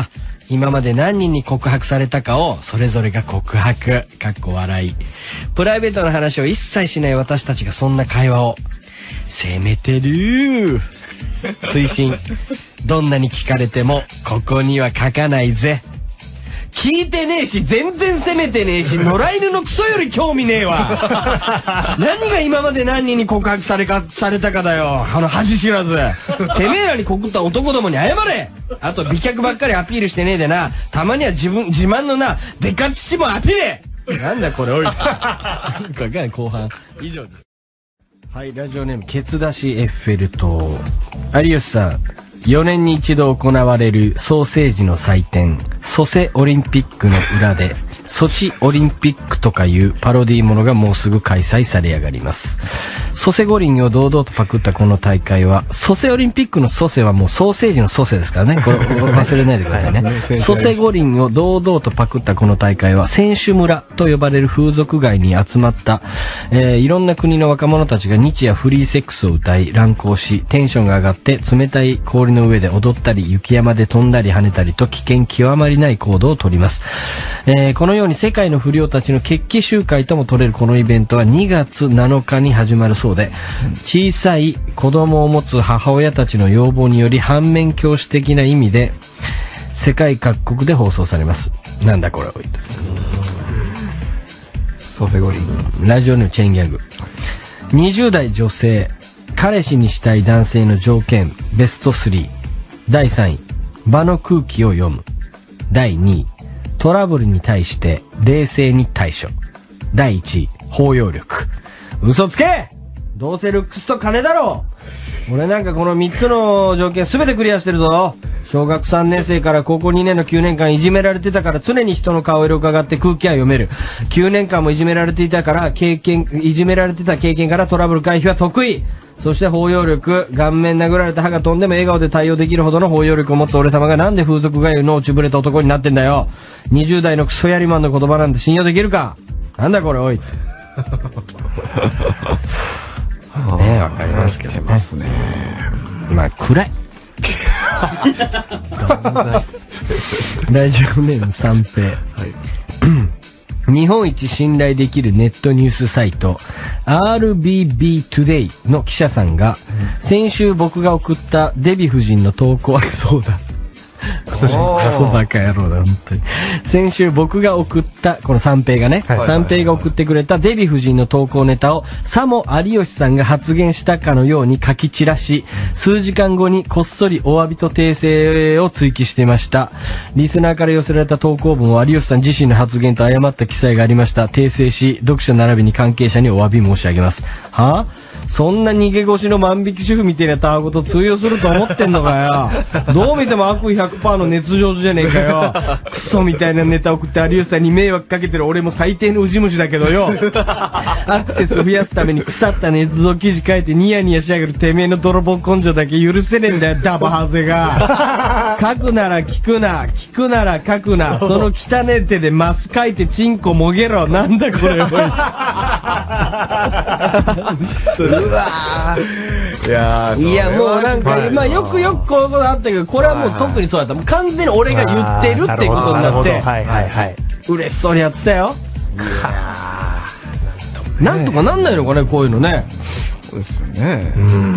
今まで何人に告白されたかをそれぞれが告白。かっこ笑い。プライベートな話を一切しない私たちがそんな会話を。攻めてる。推進。どんなに聞かれてもここには書かないぜ。聞いてねえし全然責めてねえし野良犬のクソより興味ねえわ。何が今まで何人に告白されたかだよ、あの恥知らず。てめえらに告った男どもに謝れ。あと美脚ばっかりアピールしてねえでな、たまには自慢のなデカ父もアピーレ。なんだこれおい。後半以上です。はい、ラジオネームケツ出しエッフェル塔。有吉さん、4年に一度行われるソーセージの祭典、ソセオリンピックの裏で、ソチオリンピックとかいうパロディーものがもうすぐ開催されやがります。ソセ五輪を堂々とパクったこの大会は、ソセオリンピックのソセはもうソーセージのソセですからね。これ忘れないでくださいね。ソセ五輪を堂々とパクったこの大会は、選手村と呼ばれる風俗街に集まった、いろんな国の若者たちが日夜フリーセックスを歌い、乱行し、テンションが上がって冷たい氷の上で踊ったり、雪山で飛んだり跳ねたりと危険極まりない行動をとります。このように世界の不良たちの決起集会とも取れるこのイベントは2月7日に始まるそうで、小さい子供を持つ母親たちの要望により反面教師的な意味で世界各国で放送されます。なんだこれ。ソセ五輪。ラジオネームチェーンギャグ。20代女性、彼氏にしたい男性の条件ベスト3。第3位、場の空気を読む。第2位、トラブルに対して冷静に対処。第1位、包容力。嘘つけ！どうせルックスと金だろう。俺なんかこの3つの条件全てクリアしてるぞ。小学3年生から高校2年の9年間いじめられてたから常に人の顔色を伺って空気は読める。9年間もいじめられていたからいじめられてた経験からトラブル回避は得意。そして包容力、顔面殴られて歯が飛んでも笑顔で対応できるほどの包容力を持つ俺様がなんで風俗がゆの落ちぶれた男になってんだよ。20代のクソやりマンの言葉なんて信用できるか。なんだこれおい。 ね、わかりますけどね。 ますね。 まあ、暗い。ラジオネーム三平。日本一信頼できるネットニュースサイト RBB Today の記者さんが、先週僕が送ったデヴィ夫人の投稿はそうだ。クソバカ野郎だ、本当に。先週僕が送った、この三平がね、三平が送ってくれたデヴィ夫人の投稿ネタを、さも有吉さんが発言したかのように書き散らし、数時間後にこっそりお詫びと訂正を追記していました。リスナーから寄せられた投稿文を有吉さん自身の発言と誤った記載がありました。訂正し、読者並びに関係者にお詫び申し上げます。はぁ、そんな逃げ腰の万引き主婦みたいなタワゴと通用すると思ってんのかよ。どう見ても悪意 100% の熱上手じゃねえかよ。クソみたいなネタ送って有吉さんに迷惑かけてる俺も最低のウジ虫だけどよ。アクセス増やすために腐った捏造記事書いてニヤニヤしやがるてめえの泥棒根性だけ許せねえんだよ、ダバハゼが。書くなら聞くな、聞くなら書くな、その汚ねえ手でマス書いてチンコもげろ。なんだこれ。 うわー、 いやもうなんか、まあよくこういうことあったけど、これはもう特にそうだった。もう完全に俺が言ってるってことになって、嬉しそうにやってたよ。なんとかなんないのかね、こういうのね。 そうですよね。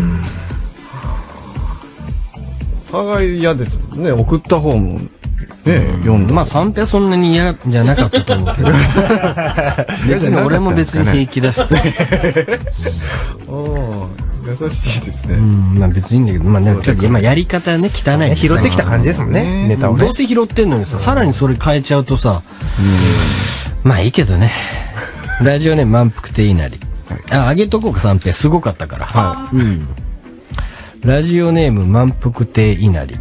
お互い嫌ですもんね。送った方もね、読んで。 まあ三平そんなに嫌じゃなかったと思うけど。別に俺も別に平気だし。 優しいですね。 まあ別にいいんだけど、まあね、ちょっと今やり方ね、汚い。 拾ってきた感じですもんね、ネタをね。 どうせ拾ってんのにさ、さらにそれ変えちゃうとさ、まあいいけどね。ラジオネーム満腹亭稲荷。あげとこうか、三平。すごかったから。ラジオネーム満腹亭稲荷。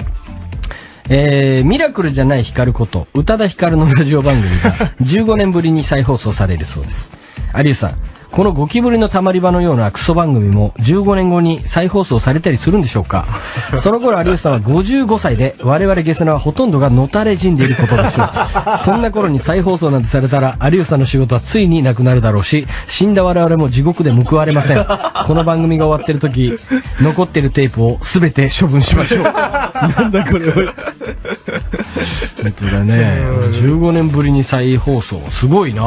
ミラクルじゃない光こと、宇多田ヒカルのラジオ番組が15年ぶりに再放送されるそうです。有吉さん、このゴキブリのたまり場のようなクソ番組も15年後に再放送されたりするんでしょうか。その頃有吉さんは55歳で、我々ゲスナーはほとんどがのたれ死んでいることでしょう。そんな頃に再放送なんてされたら有吉さんの仕事はついになくなるだろうし、死んだ我々も地獄で報われません。この番組が終わってる時、残ってるテープを全て処分しましょう。なんだこれ。本当だね。15年ぶりに再放送。すごいな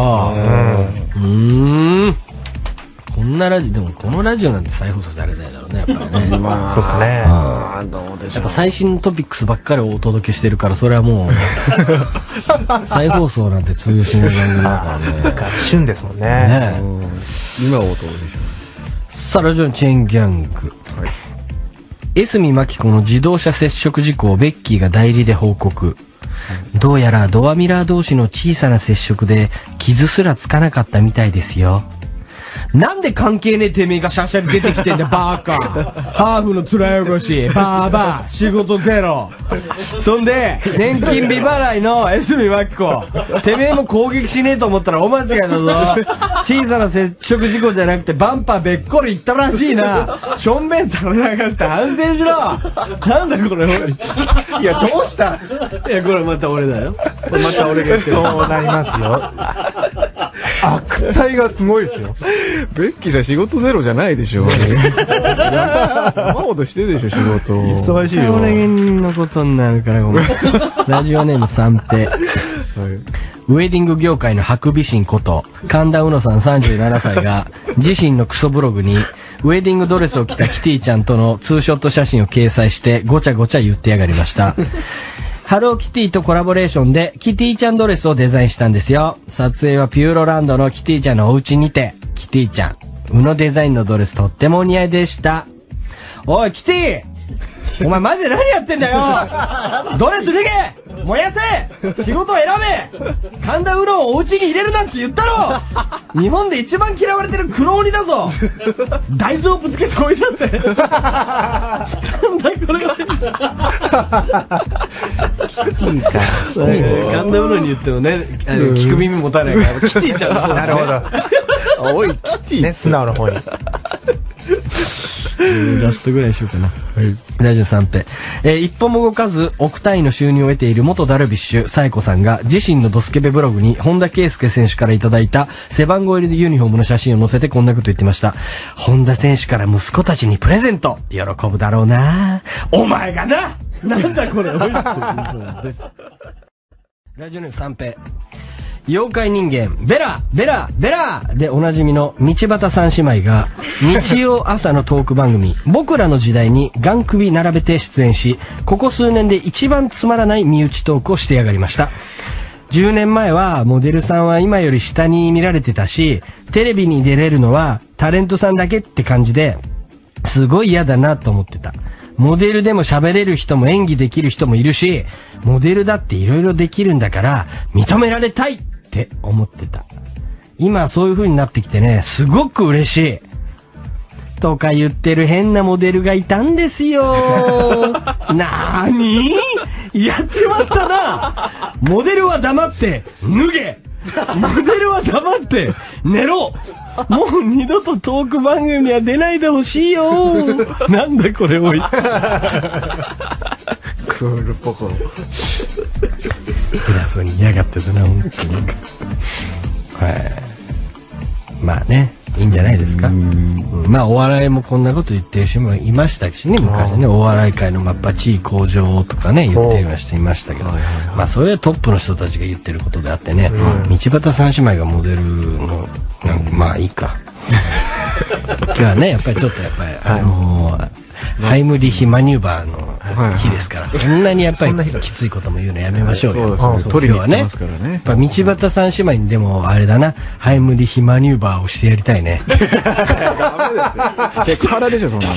ぁ。こんなラジオ、でもこのラジオなんて再放送されないだろうね、やっぱりね。 そうですかね。 やっぱ最新のトピックスばっかりお届けしてるから、それはもう、再放送なんて通用しない番組だからね。 旬ですもんね。 今お届けします。 さあ、ラジオのチェーンギャング。江角真紀子の自動車接触事故をベッキーが代理で報告。どうやらドアミラー同士の小さな接触で傷すらつかなかったみたいですよ。なんで関係ねえてめえがシャシャリ出てきてんだよ、バーカ。ハーフの面汚し、バーバー、仕事ゼロ。そんで、年金未払いの江角真紀子。てめえも攻撃しねえと思ったらお間違いだぞ。小さな接触事故じゃなくてバンパーべっこりいったらしいな。しょんべん垂れ流して反省しろ。なんだこれ、いや、どうした。いや、これまた俺だよ。これまた俺が言ってる。 そうなりますよ。悪態がすごいですよ。 ベッキーさん仕事ゼロじゃないでしょ。山ほどしてるでしょ、仕事。 忙しいよ。 俺のことになるからごめん。ラジオネーム三平。ウェディング業界のハクビシンこと神田うのさん37歳が自身のクソブログにウェディングドレスを着たキティちゃんとのツーショット写真を掲載してごちゃごちゃ言ってやがりました。ハローキティとコラボレーションでキティちゃんドレスをデザインしたんですよ。撮影はピューロランドのキティちゃんのお家にて、キティちゃん、うのデザインのドレスとってもお似合いでした。おいキティ、お前マジで何やってんだよ。ドレス脱げ、燃やせ、仕事を選べ。神田うのをお家に入れるなんて言ったろ。日本で一番嫌われてる黒鬼だぞ。大豆をぶつけて追い出せ。なんだこれは。キティか。神田うのに言ってもね、聞く耳持たないからキティちゃんの方、ね、 なるほど。 おいキティね、素直の方に。 ラストぐらいにしようかな。ラジオ三平。一歩も動かず億単位の収入を得ている元ダルビッシュ、サエコさんが自身のドスケベブログに本田圭佑選手からいただいた背番号入りユニフォームの写真を載せてこんなこと言ってました。本田選手から息子たちにプレゼント。喜ぶだろうな。お前がななんだこれ。ラジオネーム三平。妖怪人間、ベラベラベラでおなじみの道端三姉妹が、日曜朝のトーク番組、僕らの時代にガン首並べて出演し、ここ数年で一番つまらない身内トークをしてやがりました。10年前はモデルさんは今より下に見られてたし、テレビに出れるのはタレントさんだけって感じで、すごい嫌だなと思ってた。モデルでも喋れる人も演技できる人もいるし、モデルだって色々できるんだから認められたいって思ってた。今そういう風になってきてね、すごく嬉しい。とか言ってる変なモデルがいたんですよ。なーにーやっちまったな。モデルは黙って脱げ。モデルは黙って寝ろ。もう二度とトーク番組には出ないでほしいよ。なんだこれおい。 クールポコ。 偉そうに嫌がってたな、本当に。はい。まあね、いいんじゃないですか。まあお笑いもこんなこと言ってる人もいましたしね、昔ね、お笑い界のまっぱ地位向上とかね、言ってる人いましたけど、まあそれはトップの人たちが言ってることであってね、道端三姉妹がモデルの、まあいいか。今日はね、やっぱりちょっとやっぱり、ハイムリヒマニューバーの日ですから、そんなにやっぱりきついことも言うのやめましょうよ。 そうですね。取りに行ってますからね。 やっぱ道端三姉妹にでもあれだな、ハイムリヒマニューバーをしてやりたいね。 ダメですよ。セクハラでしょ、そんなの。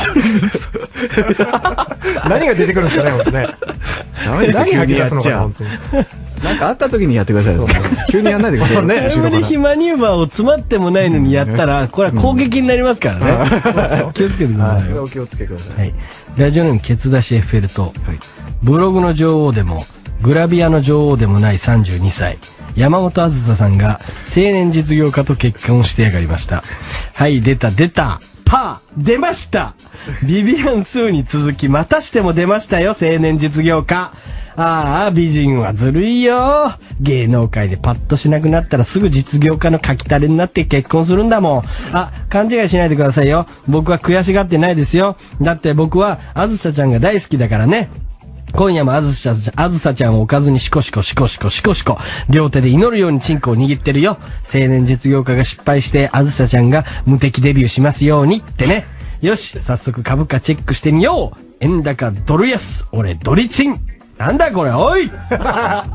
何が出てくるんですかね、本当ね。 ダメですよ、 何吐き急にやっちゃう出すのかな、本。当に。 なんかあった時にやってください。急にやんないでください。 ハイムリヒマニューバーを詰まってもないのにやったら、これは攻撃になりますからね。気をつけてくださいよ。 お気をつけください。 はい。ラジオネームケツ出しエッフェル塔。ブログの女王でも、グラビアの女王でもない32歳。山本あずささんが青年実業家と結婚してやがりました。はい、出たパー出ました。ビビアン・スーに続きまたしても出ましたよ、青年実業家。ああ、美人はずるいよ。芸能界でパッとしなくなったらすぐ実業家の書きたれになって結婚するんだもん。あ、勘違いしないでくださいよ。僕は悔しがってないですよ。だって僕はあずさちゃんが大好きだからね。今夜もあずさちゃんをおかずにシコシコ。両手で祈るようにチンコを握ってるよ。青年実業家が失敗してあずさちゃんが無敵デビューしますようにってね。よし、早速株価チェックしてみよう。円高ドル安、俺ドリチン。なんだこれ、おい。あ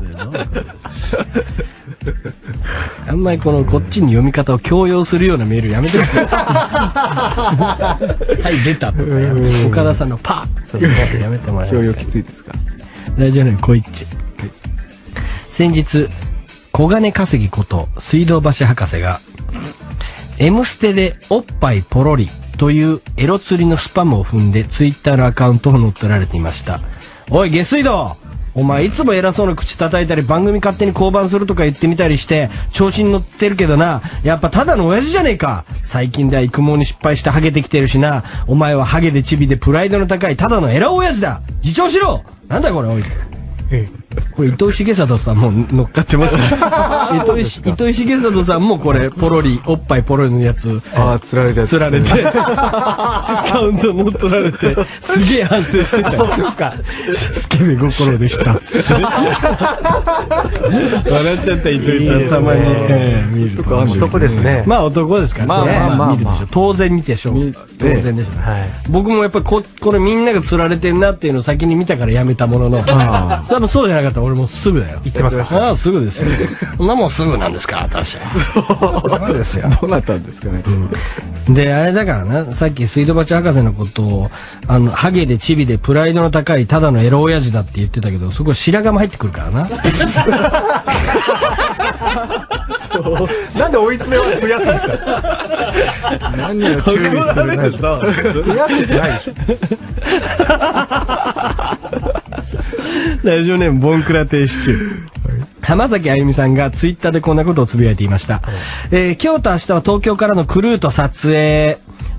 んまりこっちに読み方を強要するようなメールやめてください。はい、出たとか岡田さんのパーやめてもらいます。 強要きついですか。 ラジオネームこいっち。先日小金稼ぎこと水道橋博士が M ステでおっぱいポロリというエロ釣りのスパムを踏んでツイッターのアカウントを乗っ取られていました。おい下水道、お前いつも偉そうな口叩いたり番組勝手に降板するとか言ってみたりして調子に乗ってるけどな、やっぱただの親父じゃねえか。最近では育毛に失敗してハゲてきてるしな。お前はハゲでチビでプライドの高いただの偉親父だ。自重しろ。なんだこれ、おい。これ糸井重里さんも乗っかってましたね。糸井重里さんもこれポロリ、おっぱいポロリのやつ釣られてアカウント乗っ取られてすげえ反省してた。そうですか。スケベ心でした。笑っちゃった糸井さんたまに見ると男ですね。 まあ男ですからね。まあ見るでしょ。当然見てしょ。当然でしょ。僕もやっぱりこれみんなが釣られてんなっていうのを先に見たからやめたものの、そうじゃなかったら俺もすぐだよ。 言ってますか。 ああ、すぐですよ。そんなもんすぐなんですか、私は。そうですよ。 どうなったんですかね。 で、あれだからな、さっき水道橋博士のことを、ハゲでチビでプライドの高いただのエロ親父だって言ってたけど、そこ白髪も入ってくるからな。 なんで追い詰めを増やすんですか。 何を注意するんでしょ。 増やすんじゃないでしょ。 ラジオネームボンクラ亭シチュー。浜崎あゆみさんがツイッターでこんなことをつぶやいていました。今日と明日は東京からのクルーと撮影。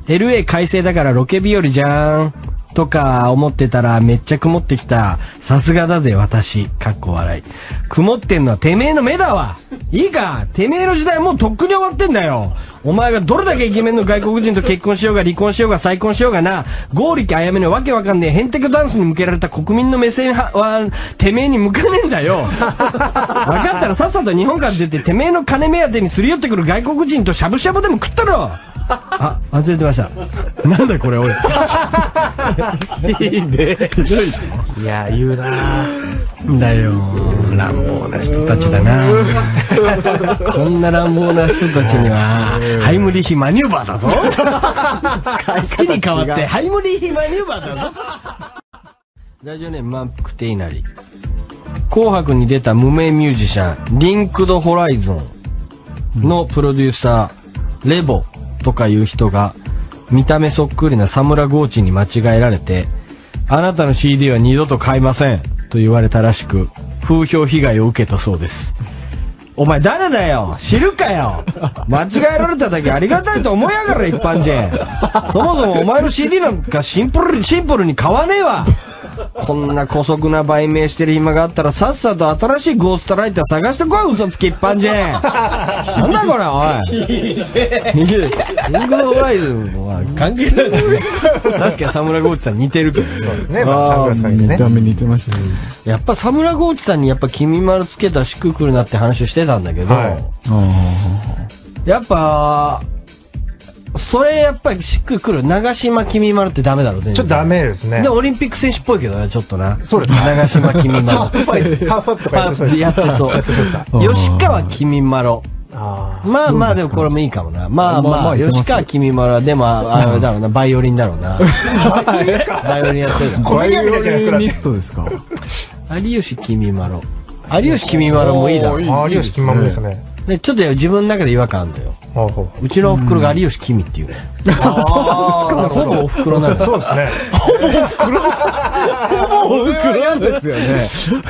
LA 快晴だからロケ日和じゃん。とか思ってたらめっちゃ曇ってきた。さすがだぜ私。かっこ笑い。曇ってんのはてめえの目だわ。いいか、てめえの時代もうとっくに終わってんだよ。お前がどれだけイケメンの外国人と結婚しようが離婚しようが再婚しようがな、剛力あやめのわけわかんねえヘンテクダンスに向けられた国民の目線はてめえに向かねえんだよ。わかったらさっさと日本から出ててめえの金目当てにすり寄ってくる外国人としゃぶしゃぶでも食ったろ。あ、忘れてました。なんだこれ俺。いいね。 いや言うなだよ、乱暴な人たちだな。こんな乱暴な人たちにはハイムリーヒマニューバーだぞ。好きに変わってハイムリーヒマニューバーだぞ。ラジオネーム満腹テイナリ。紅白に出た無名ミュージシャンリンクドホライゾンのプロデューサーレボとかいう人が見た目そっくりなサムラゴーチに間違えられて、あなたの CD は二度と買いませんと言われたらしく、風評被害を受けたそうです。お前誰だよ、知るかよ。間違えられただけありがたいと思いやがれ一般人。そもそもお前の CD なんかシンプルに買わねえわ。こんな姑息な売名してる暇があったらさっさと新しいゴーストライター探してこい、嘘つき一般人。なんだこれおい。リンクドホライズンは関係ない。確かにサムラゴーチさん似てるけど。そうですね。 サングラスかけてね。 見た目似てましたね。 やっぱサムラゴーチさんにやっぱ君丸つけたしくくるなって話をしてたんだけど、やっぱそれやっぱりしっくりくる。長島君丸ってダメだろ全然。 ちょっとダメですね。 でオリンピック選手っぽいけどねちょっとな。 そうですね。 長島君丸。 ハーフアップとかやってそうです。 やってそう。吉川君丸。まあまあでもこれもいいかもな。まあまあ吉川君丸はでもあれだろうな、バイオリンだろうな。バイオリンやってる。 バイオリニストですか。 有吉君丸。有吉君丸もいいだろ。 有吉君丸ですね。 でちょっと自分の中で違和感あるんだよ。うちのお袋が有吉君っていうね。ほぼお袋なんだ。 そうですね。 ほぼお袋なんですよね。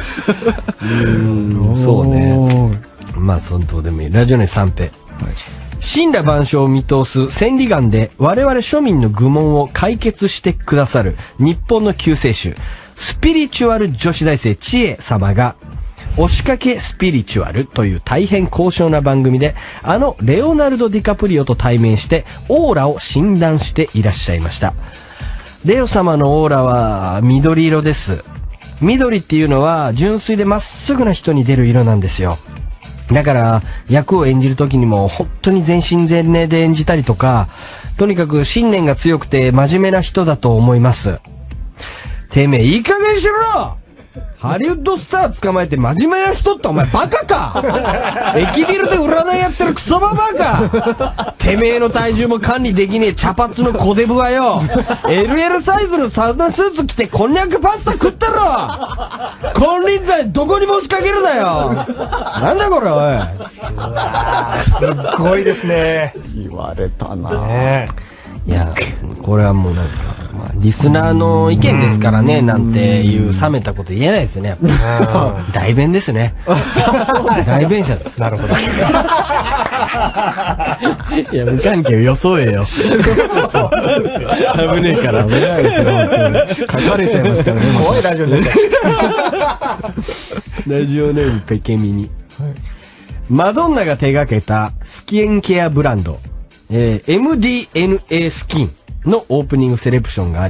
そうね。まあそんどうでもいい。ラジオネーム三平。神羅万象を見通す千里眼で我々庶民の愚問を解決してくださる日本の救世主スピリチュアル女子大生知恵様が押しかけスピリチュアルという大変高尚な番組であのレオナルド・ディカプリオと対面してオーラを診断していらっしゃいました。レオ様のオーラは緑色です。緑っていうのは純粋でまっすぐな人に出る色なんですよ。だから役を演じる時にも本当に全身全霊で演じたりとか、とにかく信念が強くて真面目な人だと思います。てめえいい加減しろ。ハリウッドスター捕まえて真面目な人ってお前バカか。駅ビルで占いやってるクソババか。てめえの体重も管理できねえ茶髪の小デブはよ LL サイズのサウナスーツ着てこんにゃくパスタ食ったろ。金輪際どこにも押しかけるなよ。なんだこれおい。 すっごいですね。 言われたな。 いやこれはもうなんか、まあ、リスナーの意見ですからねなんていう冷めたこと言えないですよね。やっぱ代弁ですね。代弁者です。 なるほど。 いや無関係を装えよ。危ねえから。危ないですよ。 書かれちゃいますからね。 怖いラジオになっちゃう。ラジオネームペケミニ。マドンナが手掛けたスキンケアブランドMDNA スキンのオープニングレセプションが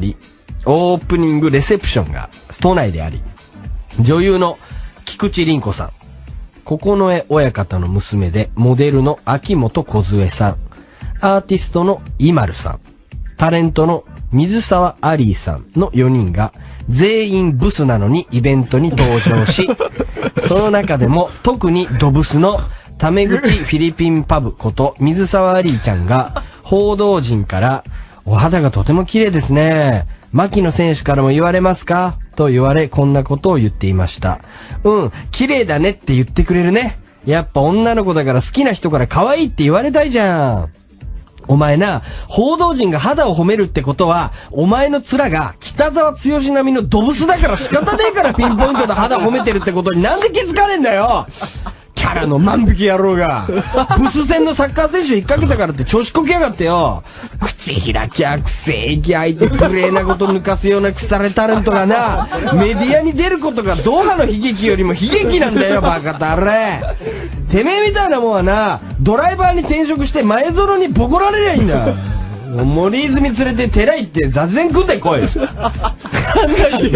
都内であり、女優の菊池凛子さん、九重親方の娘でモデルの秋元梢さん、アーティストのＩＭＡＬＵさん、タレントの水沢アリーさんの4人が全員ブスなのにイベントに登場し、その中でも特にドブスのタメ口フィリピンパブこと水沢アリーちゃんが報道陣からお肌がとても綺麗ですね。牧野選手からも言われますかと言われこんなことを言っていました。綺麗だねって言ってくれるね。やっぱ女の子だから好きな人から可愛いって言われたいじゃん。お前な、報道陣が肌を褒めるってことはお前の面が北沢剛並みのドブスだから仕方ねえからピンポイントで肌褒めてるってことになんで気づかねえんだよ。キャ原の万引き野郎が。ブス戦のサッカー選手引っ掛けたからって調子こきやがってよ。口開きゃくせえき相手プレーなこと抜かすような腐れタレントがな、メディアに出ることがドーハの悲劇よりも悲劇なんだよ、バカタレ。てめえみたいなもんはな、ドライバーに転職して前園にボコられりゃいいんだ。森泉連れて寺行って雑然食んでこい。どうしたんだ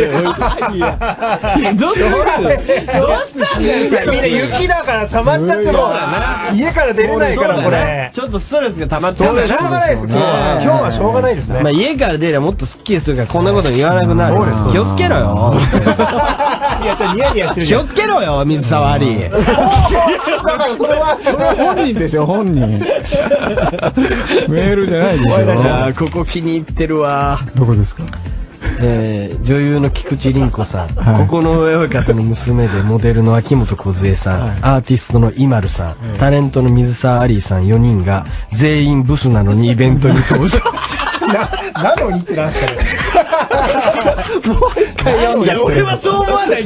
よ。 みんな雪だから溜まっちゃっても家から出れないからこれ。 ちょっとストレスが溜まってる。 しょうがないです。今日はしょうがないですね。 まあ家から出ればもっとスッキリするからこんなこと言わなくなる。気をつけろよ。 いや、じゃあニヤニヤしてる。 気をつけろよ、水沢り。 だからそれは本人でしょ、本人。メールじゃないでしょ。 ここ気に入ってるわ。 どこですか？ 女優の菊池凛子さん、ここの親方の娘でモデルの秋元梢さん、アーティストのＩＭＡＬＵさん、タレントの水沢アリーさん4人が全員ブスなのにイベントに登場。 なのにってなんですかね。 もう一回読んじゃって。俺はそう思わない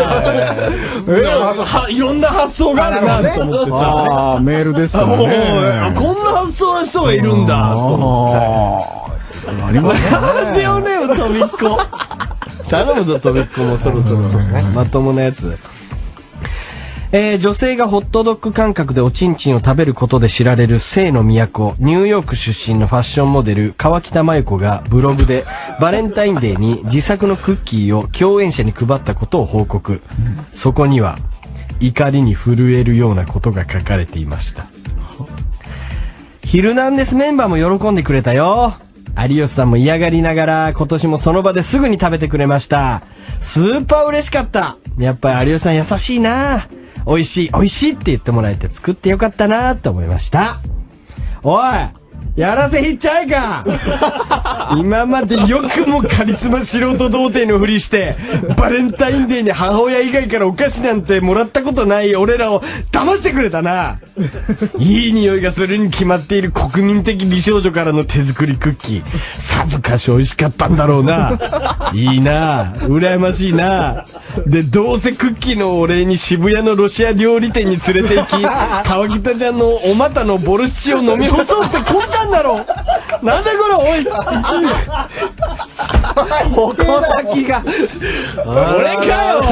からさ。いろんな発想があるなと思ってさ。 ああ、メールですかね。 こんな発想の人がいるんだと思って。 ありますね。 ラジオネームとびっこ。頼むぞとびっこもそろそろまともなやつ。女性がホットドッグ感覚でおちんちんを食べることで知られる性の都、ニューヨーク出身のファッションモデル、川北麻由子がブログでバレンタインデーに自作のクッキーを共演者に配ったことを報告。そこには、怒りに震えるようなことが書かれていました。ヒルナンデスメンバーも喜んでくれたよ。有吉さんも嫌がりながら今年もその場ですぐに食べてくれました。スーパー嬉しかった。やっぱり有吉さん優しいな。美味しい美味しいって言ってもらえて作ってよかったなって思いました。おい、やらせひっちゃいか。今までよくもカリスマ素人童貞のふりしてバレンタインデーに母親以外からお菓子なんてもらったことない俺らを騙してくれたな。いい匂いがするに決まっている国民的美少女からの手作りクッキー、さぞかし美味しかったんだろうな。いいな、羨ましいな。でどうせクッキーのお礼に渋谷のロシア料理店に連れて行き川北ちゃんのお股のボルシチを飲み干そうってこんなんだろう。なんだこれ、おい。矛先が俺かよ。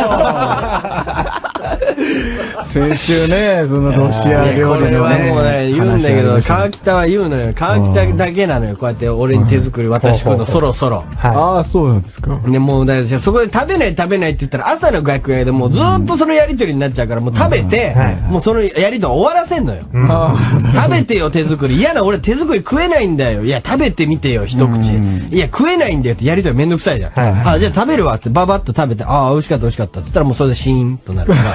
先週ね、そのロシア料理のね、これはもうね言うんだけど、川北は言うのよ。川北だけなのよ。こうやって俺に手作り渡してくるの、そろそろ。 ああ、そうなんですか。 でもうだそこで食べないって言ったら朝の楽屋でもうずーっとそのやりとりになっちゃうから、もう食べてもうそのやりとり終わらせんのよ。食べてよ手作り。嫌な、俺手作り食えないんだよ。いや食べてみてよ一口。いや食えないんだよってやりとりめんどくさいじゃん。あ、じゃあ食べるわってババッと食べて、ああ美味しかった美味しかったって言ったらもうそれでシーンとなるから、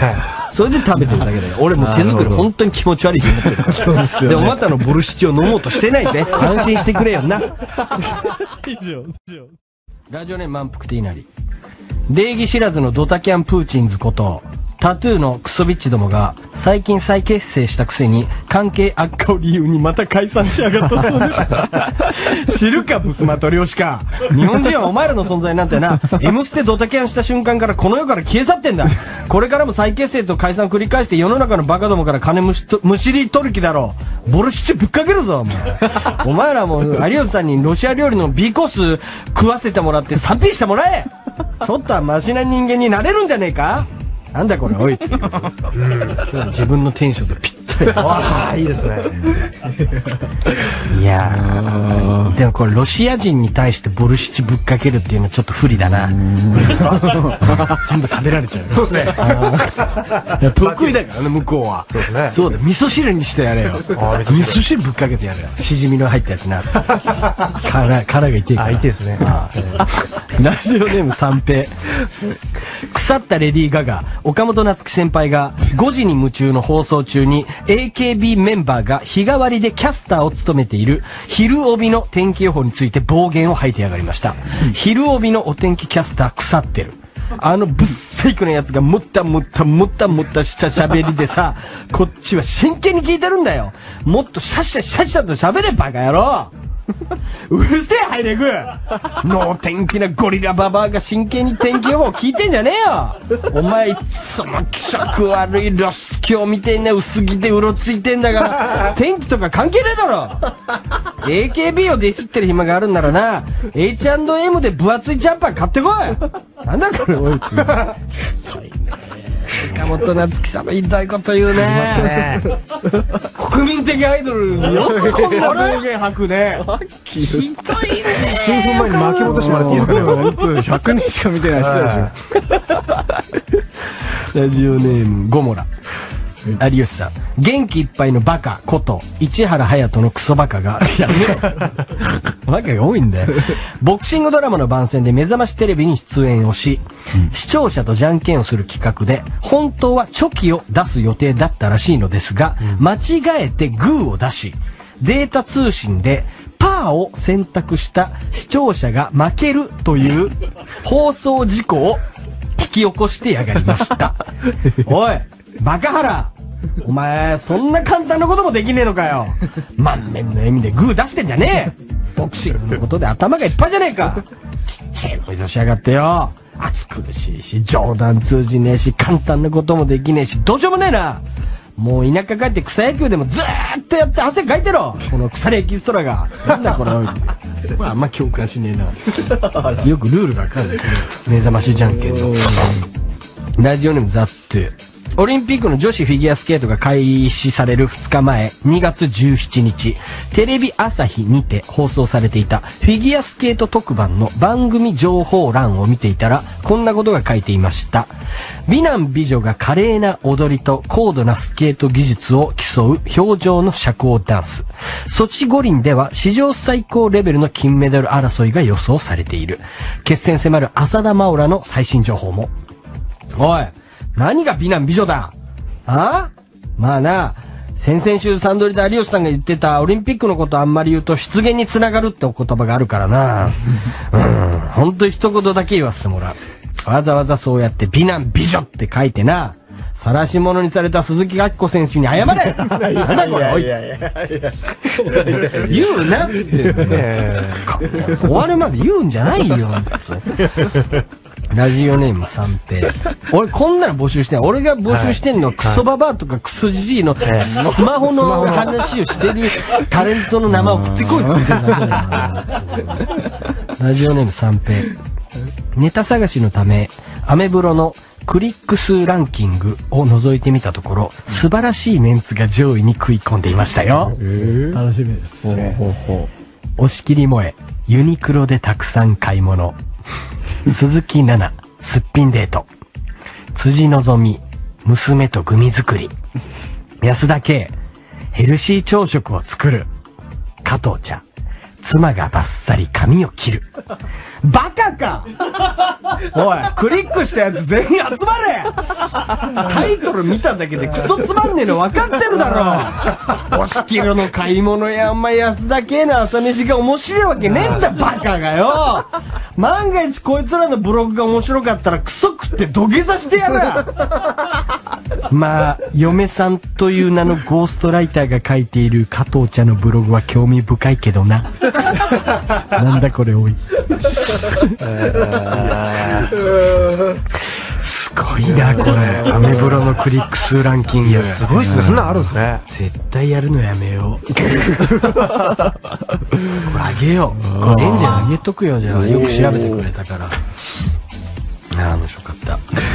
それで食べてるだけだよ。俺もう手作り本当に気持ち悪いと思ってるから。でおまたのボルシチを飲もうとしてないぜ。安心してくれよな。以上。ラジオネーム満腹ティーナリ。礼儀知らずのドタキャンプーチンズことタトゥーのクソビッチどもが最近再結成したくせに関係悪化を理由にまた解散しやがったそうです。知るかブスマトリオシカ。日本人はお前らの存在なんてな、M ステドタキャンした瞬間からこの世から消え去ってんだ。これからも再結成と解散を繰り返して世の中のバカどもから金むしり取る気だろう。ボルシチぶっかけるぞお前。お前らも有吉さんにロシア料理の B コース食わせてもらって賛否してもらえ。ちょっとはマシな人間になれるんじゃねえか。なんだこれ、おい。自分のテンションとぴったり。 ああ、いいですね。 いやー、でもこれロシア人に対してボルシチぶっかけるっていうのはちょっと不利だな。全部食べられちゃう。 そうですね。 得意だからね、向こうは。 そうですね。 そうだ、味噌汁にしてやれよ。味噌汁ぶっかけてやれよ。しじみの入ったやつな。殻が痛いから。 あ、痛いですね。 ラジオネーム三平。腐ったレディー・ガガ、岡本夏樹先輩が5時に夢中の放送中に AKB メンバーが日替わりでキャスターを務めている昼帯の天気予報について暴言を吐いてやがりました。昼帯のお天気キャスター腐ってる。あのブッサイクなやつがもったした喋りでさ、こっちは真剣に聞いてるんだよ。もっとシャッシャッシャッシャッと喋れバカ野郎。 うるせえハイレグ。能天気なゴリラババアが真剣に天気予報聞いてんじゃねえよ。お前いつも気色悪い露出狂みてえな薄着でうろついてんだから天気とか関係ねえだろ。AKB をディスってる暇があるんならな H&M で分厚いジャンパー買ってこい。なんだこれ。おい岡本夏樹さんもひどいこと言うね。国民的アイドルによくこんな暴言吐くね。ひどいね。 数分前に巻き戻してもらっていいですかね。 本当100年しか見てない人でしょ。 ラジオネームゴモラ。有吉さん、元気いっぱいのバカこと市原隼人のクソバカがやめろ。バカが多いんだよ。ボクシングドラマの番宣で目覚ましテレビに出演をし、視聴者とじゃんけんをする企画で本当はチョキを出す予定だったらしいのですが、間違えてグーを出し、データ通信でパーを選択した視聴者が負けるという放送事故を引き起こしてやがりました。おいバカハラ、お前そんな簡単なこともできねえのかよ。満面の笑みでグー出してんじゃねえ。ボクシングのことで頭がいっぱいじゃねえか。ちっちゃいのいざしやがってよ。暑苦しいし冗談通じねえし簡単なこともできねえしどうしようもねえな。もう田舎帰って草野球でもずーっとやって汗かいてろ、この腐れエキストラが。なんだこれ。これあんま共感しねえな。よくルールがわかんないけど目覚ましじゃんけんの。ラジオネームザット。オリンピックの女子フィギュアスケートが開始される2日前、2月17日、テレビ朝日にて放送されていたフィギュアスケート特番の番組情報欄を見ていたら、こんなことが書いていました。美男美女が華麗な踊りと高度なスケート技術を競う氷上の社交ダンス。ソチ五輪では史上最高レベルの金メダル争いが予想されている。決戦迫る浅田真央らの最新情報も。おい、何が美男美女だ。あ？まあな、先々週サンドリで有吉さんが言ってたオリンピックのことあんまり言うと失言につながるってお言葉があるからな。ほんと一言だけ言わせてもらう。わざわざそうやって美男美女って書いてな、晒し者にされた鈴木明子選手に謝れ。なんだこれ。おい、言うなっつって終わるまで言うんじゃないよ。ラジオネーム三平。俺こんなの募集してん。俺が募集してんのはクソババアとかクソジジイのスマホの話をしてるタレントの名前送ってこいっつってんだ。ラジオネーム三平。ネタ探しのためアメブロのクリック数ランキングを覗いてみたところ、素晴らしいメンツが上位に食い込んでいましたよ。 楽しみです。 押し切り萌え、ユニクロでたくさん買い物。鈴木奈々、すっぴんデート。辻希美、娘とグミ作り。安田圭、ヘルシー朝食を作る。加藤茶、妻がバッサリ髪を切る。バカか。おい、クリックしたやつ全員集まれ。タイトル見ただけでクソつまんねえの分かってるだろ。押し切るの買い物やんま安田圭の朝飯が面白いわけねえんだバカがよ。万が一こいつらのブログが面白かったらクソ食って土下座してやる。まあ嫁さんという名のゴーストライターが書いている加藤茶のブログは興味深いけどな。なんだこれおい。すごいなこれ。アメブロのクリック数ランキング。いやすごいっすね。そんなんあるんですね。 絶対やるのやめよう。これあげよう。これエンジェルあげとくよ。じゃあよく調べてくれたから。ああ面白かった。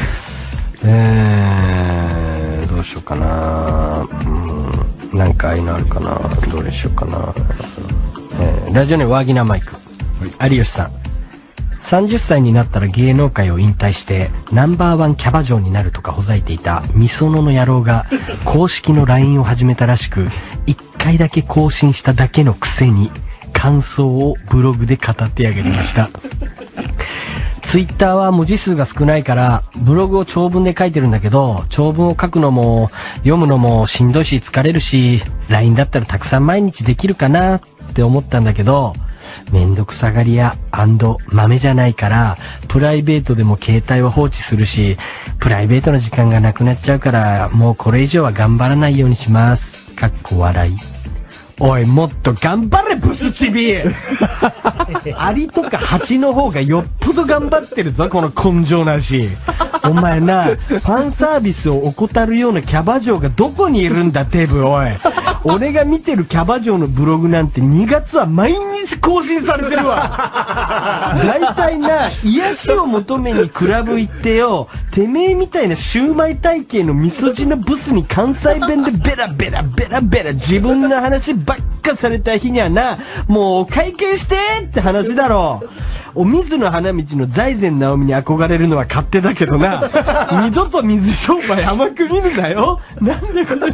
どうしようかな。なんかああいうのあるかな。どれしようかな。ラジオネームワーギナマイク。有吉さん。30歳になったら芸能界を引退してナンバーワンキャバ嬢になるとかほざいていたみそのの野郎が公式の LINE を始めたらしく、1回だけ更新しただけのくせに感想をブログで語ってやがりました。ツイッターは文字数が少ないからブログを長文で書いてるんだけど、長文を書くのも読むのもしんどいし疲れるし、 LINE だったらたくさん毎日できるかなって思ったんだけど、めんどくさがり屋&豆じゃないからプライベートでも携帯を放置するし、プライベートの時間がなくなっちゃうからもうこれ以上は頑張らないようにします。かっこ笑い。 おい、もっと頑張れ、ブスチビアリとかハチの方がよっぽど頑張ってるぞ、この根性なし。お前な、ファンサービスを怠るようなキャバ嬢がどこにいるんだ、テブ、おい。俺が見てるキャバ嬢のブログなんて2月は毎日更新されてるわ。だいたいな、癒しを求めにクラブ行ってよ、てめえみたいなシューマイ体型のみそじのブスに関西弁でベラベラベラベラ自分の話ばっかされた日にはな、もうお会計してって話だろう。お水の花道の財前直美に憧れるのは勝手だけどな、二度と水商売甘く見るなよ。なんでこれ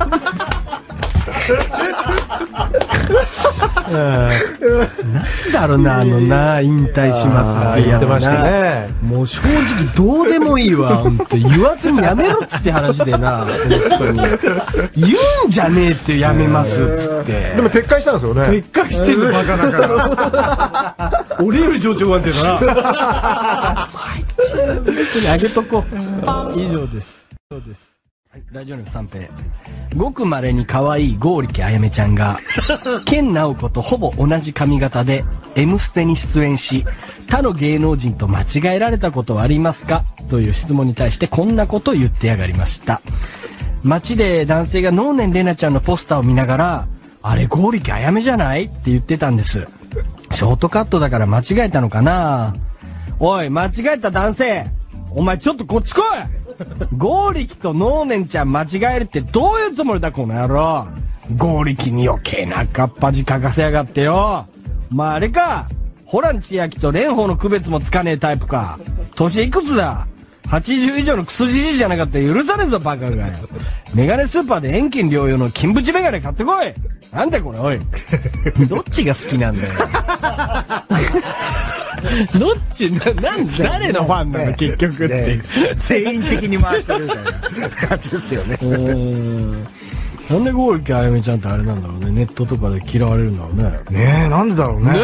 なんだろうな、あのな、引退しますってやつな。もう正直どうでもいいわ、ほんと。言わずにやめろっつって話でな、本当に。言うんじゃねえってやめますっつって。 でも撤回したんですよね。 撤回してんの、バカだから。俺より情緒不安定だな。毎日あげとこう。以上です。そうです。はい、ラジオネーム三平。ごく稀に可愛い剛力あやめちゃんが健直子とほぼ同じ髪型で M ステに出演し、他の芸能人と間違えられたことはありますかという質問に対してこんなことを言ってやがりました。街で男性が能年玲奈ちゃんのポスターを見ながら、あれ剛力あやめじゃないって言ってたんです。ショートカットだから間違えたのかな。おい、間違えた男性、お前ちょっとこっち来い。剛力と能年ちゃん間違えるってどういうつもりだ、この野郎。剛力に余計なかっぱじ書かせやがってよ。まああれか、ホラン千秋と蓮舫の区別もつかねえタイプか。年いくつだ。80以上のクソじじいじゃなかったら許さねえぞ、バカがよ。メガネスーパーで遠近療養の金縁メガネ買ってこい。なんだこれ、おい。どっちが好きなんだよ。どっち誰のファンなの結局って。 全員的に回してるみたいな感じですよね。 なんで剛力あやめちゃんってあれなんだろうね。ネットとかで嫌われるんだろうね。 ねえ、なんでだろうね。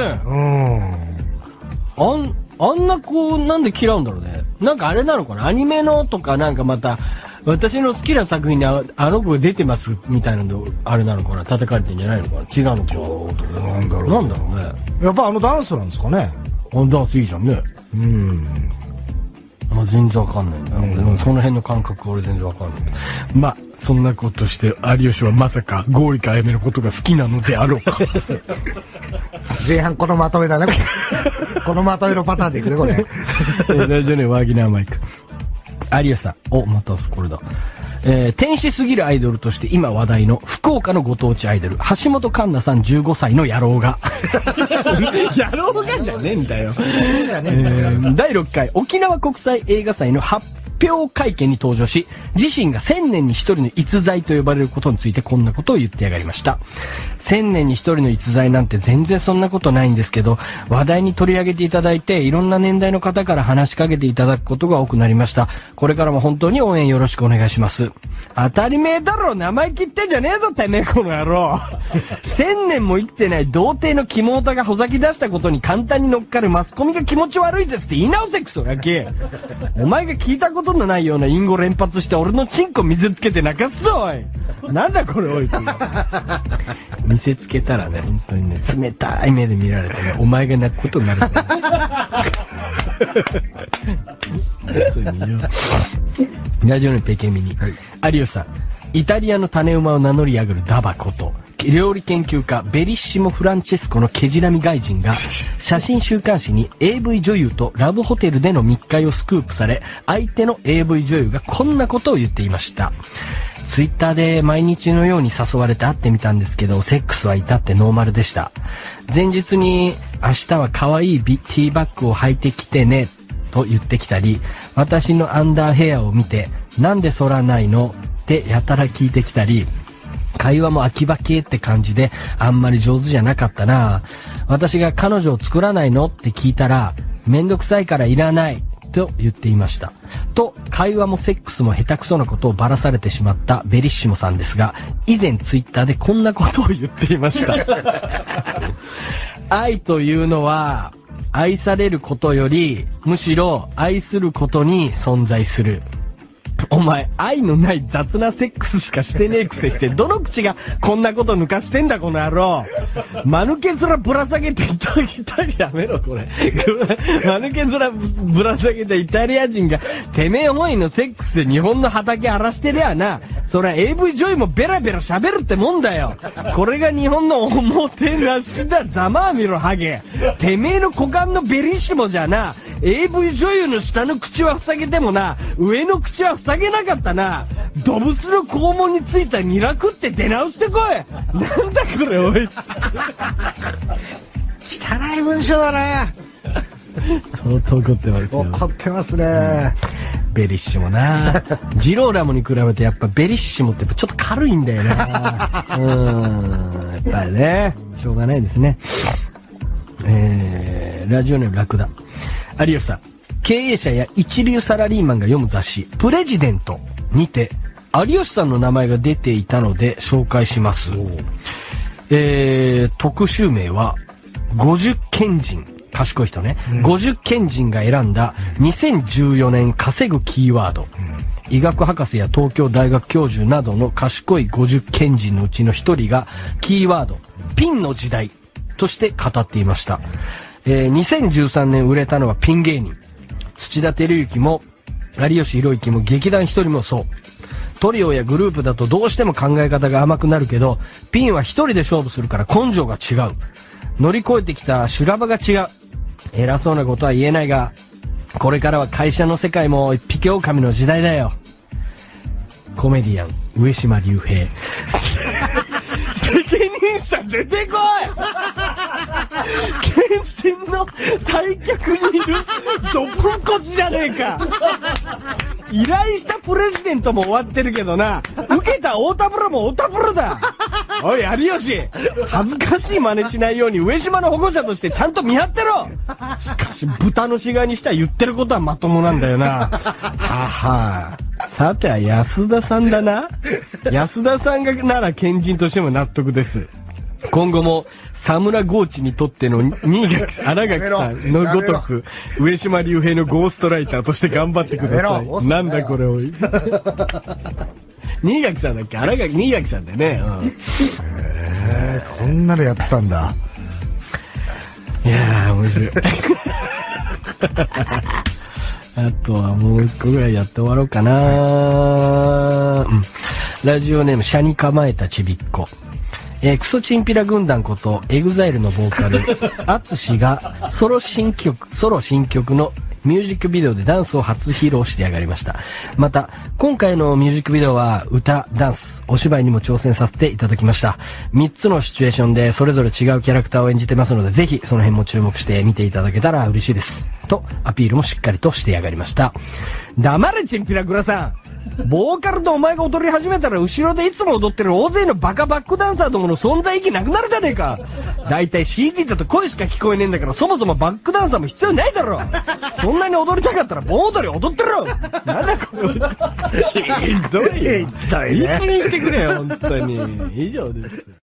あんな子なんで嫌うんだろうね。なんかあれなのかな、アニメのとかなんかまた私の好きな作品にあの子が出てますみたいなのあれなのかな、叩かれてんじゃないのかな、違うのかな。なんだろうね。 やっぱあのダンスなんですかね。 あのダンスいいじゃんね。まあ全然わかんないんだよ。その辺の感覚俺全然わかんない。まあそんなことして有吉はまさか剛力あやめのことが好きなのであろうか。 前半このまとめだね。このまとめのパターンでいくねこれ。 ラジオネームワギナーマイク。有吉さん、お、またこれだ。天使すぎるアイドルとして今話題の福岡のご当地アイドル橋本環奈さん15歳の野郎が野郎がじゃねえんだよ。第6回沖縄国際映画祭の発表会見に登場し、自身が1000年に一人の逸材と呼ばれることについてこんなことを言ってやがりました。1000年に一人の逸材なんて全然そんなことないんですけど、話題に取り上げていただいていろんな年代の方から話しかけていただくことが多くなりました。これからも本当に応援よろしくお願いします。当たり前だろ、名前切ってんじゃねえぞてめえこの野郎。1000年も生きてない童貞のキモオタがほざき出したことに簡単に乗っかるマスコミが気持ち悪いですって言い直せクソガキ。お前が聞いたことのないような隠語連発して俺のチンコ水つけて泣かすぞおい。なんだこれおい。見せつけたらね、本当にね、冷たい目で見られてね、お前が泣くことになるから。ラジオのペケミニ、はい、有吉さん、イタリアの種馬を名乗り上げるダバこと料理研究家ベリッシモ・フランチェスコのケジラミ外人が写真週刊誌に AV 女優とラブホテルでの密会をスクープされ、相手の AV 女優がこんなことを言っていました。ツイッターで毎日のように誘われて会ってみたんですけど、セックスは至ってノーマルでした。前日に明日は可愛いティーバッグを履いてきてねと言ってきたり、私のアンダーヘアを見てなんで剃らないのってやたら聞いてきたり、会話も秋葉系って感じであんまり上手じゃなかったな。私が彼女を作らないのって聞いたら、めんどくさいからいらないと言っていました。と会話もセックスも下手くそなことをばらされてしまったベリッシモさんですが、以前ツイッターでこんなことを言っていました。愛というのは愛されることよりむしろ愛することに存在する。 お前、愛のない雑なセックスしかしてねえくせして、どの口がこんなこと抜かしてんだ、この野郎。間抜け面ぶら下げてイタリア、やめろ、これ。間抜け面ぶら下げてイタリア人が、てめえ本位のセックスで日本の畑荒らしてりゃな。そりゃ AV 女優もベラベラ喋るってもんだよ。これが日本のおもてなしだ、ざまあみろ、ハゲ。てめえの股間のベリッシモじゃな、AV 女優の下の口は塞げてもな、上の口は塞げなかったな。動物の肛門についたニラ食って出直してこい。なんだこれ、おい。 汚い文章だね。 相当怒ってますよ。 怒ってますね。 ベリッシモな。ジローラモに比べてやっぱベリッシモってやっぱちょっと軽いんだよな。やっぱりね、しょうがないですね。ラジオネームラクダ。有吉さん、経営者や一流サラリーマンが読む雑誌プレジデントにて有吉さんの名前が出ていたので紹介します。特集名は50賢人、賢い人ね、50賢人が選んだ2014年稼ぐキーワード、医学博士や東京大学教授などの賢い50賢人のうちの一人がキーワードピンの時代として語っていました。2013年売れたのはピン芸人。土田照之も有吉弘行も劇団一人もそう。トリオやグループだとどうしても考え方が甘くなるけど、ピンは一人で勝負するから根性が違う。乗り越えてきた修羅場が違う。偉そうなことは言えないが、これからは会社の世界も一匹狼の時代だよ。コメディアン上島竜兵。責任者出てこい。県人の対局にいるドポンコツじゃねえか。依頼したプレジデントも終わってるけどな、受けた太田プロも太田プロだ。おい有吉、恥ずかしい真似しないように上島の保護者としてちゃんと見張ってろ。しかし豚の死骸にしたら言ってることはまともなんだよな。はは。さては安田さんだな。安田さんがなら県人としても納得です。今後も佐村ゴーチにとっての新垣新垣さんのごとく上島竜兵のゴーストライターとして頑張ってください。なんだこれおい。新垣さんだっけ、新垣さんだよね。 こんなのやってたんだ。 いやー面白い。あとはもう一個ぐらいやって終わろうかな。ラジオネームシャに構えたちびっこ。クソチンピラ軍団ことエグザイルのボーカルアツシがソロ新曲のミュージックビデオでダンスを初披露してやがりました。また今回のミュージックビデオは歌、ダンス、お芝居にも挑戦させていただきました。3つのシチュエーションでそれぞれ違うキャラクターを演じてますので、ぜひその辺も注目して見ていただけたら嬉しいですとアピールもしっかりとしてやがりました。黙れチンピラグラさん。ボーカルとお前が踊り始めたら後ろでいつも踊ってる大勢のバカバックダンサーどもの存在意義なくなるじゃねえか。だいたい CD だと声しか聞こえねえんだから、そもそもバックダンサーも必要ないだろ。そんなに踊りたかったら盆踊り踊ってろ。なんだこれ。ひどいよ。いい加減にしてくれよ本当に。以上です。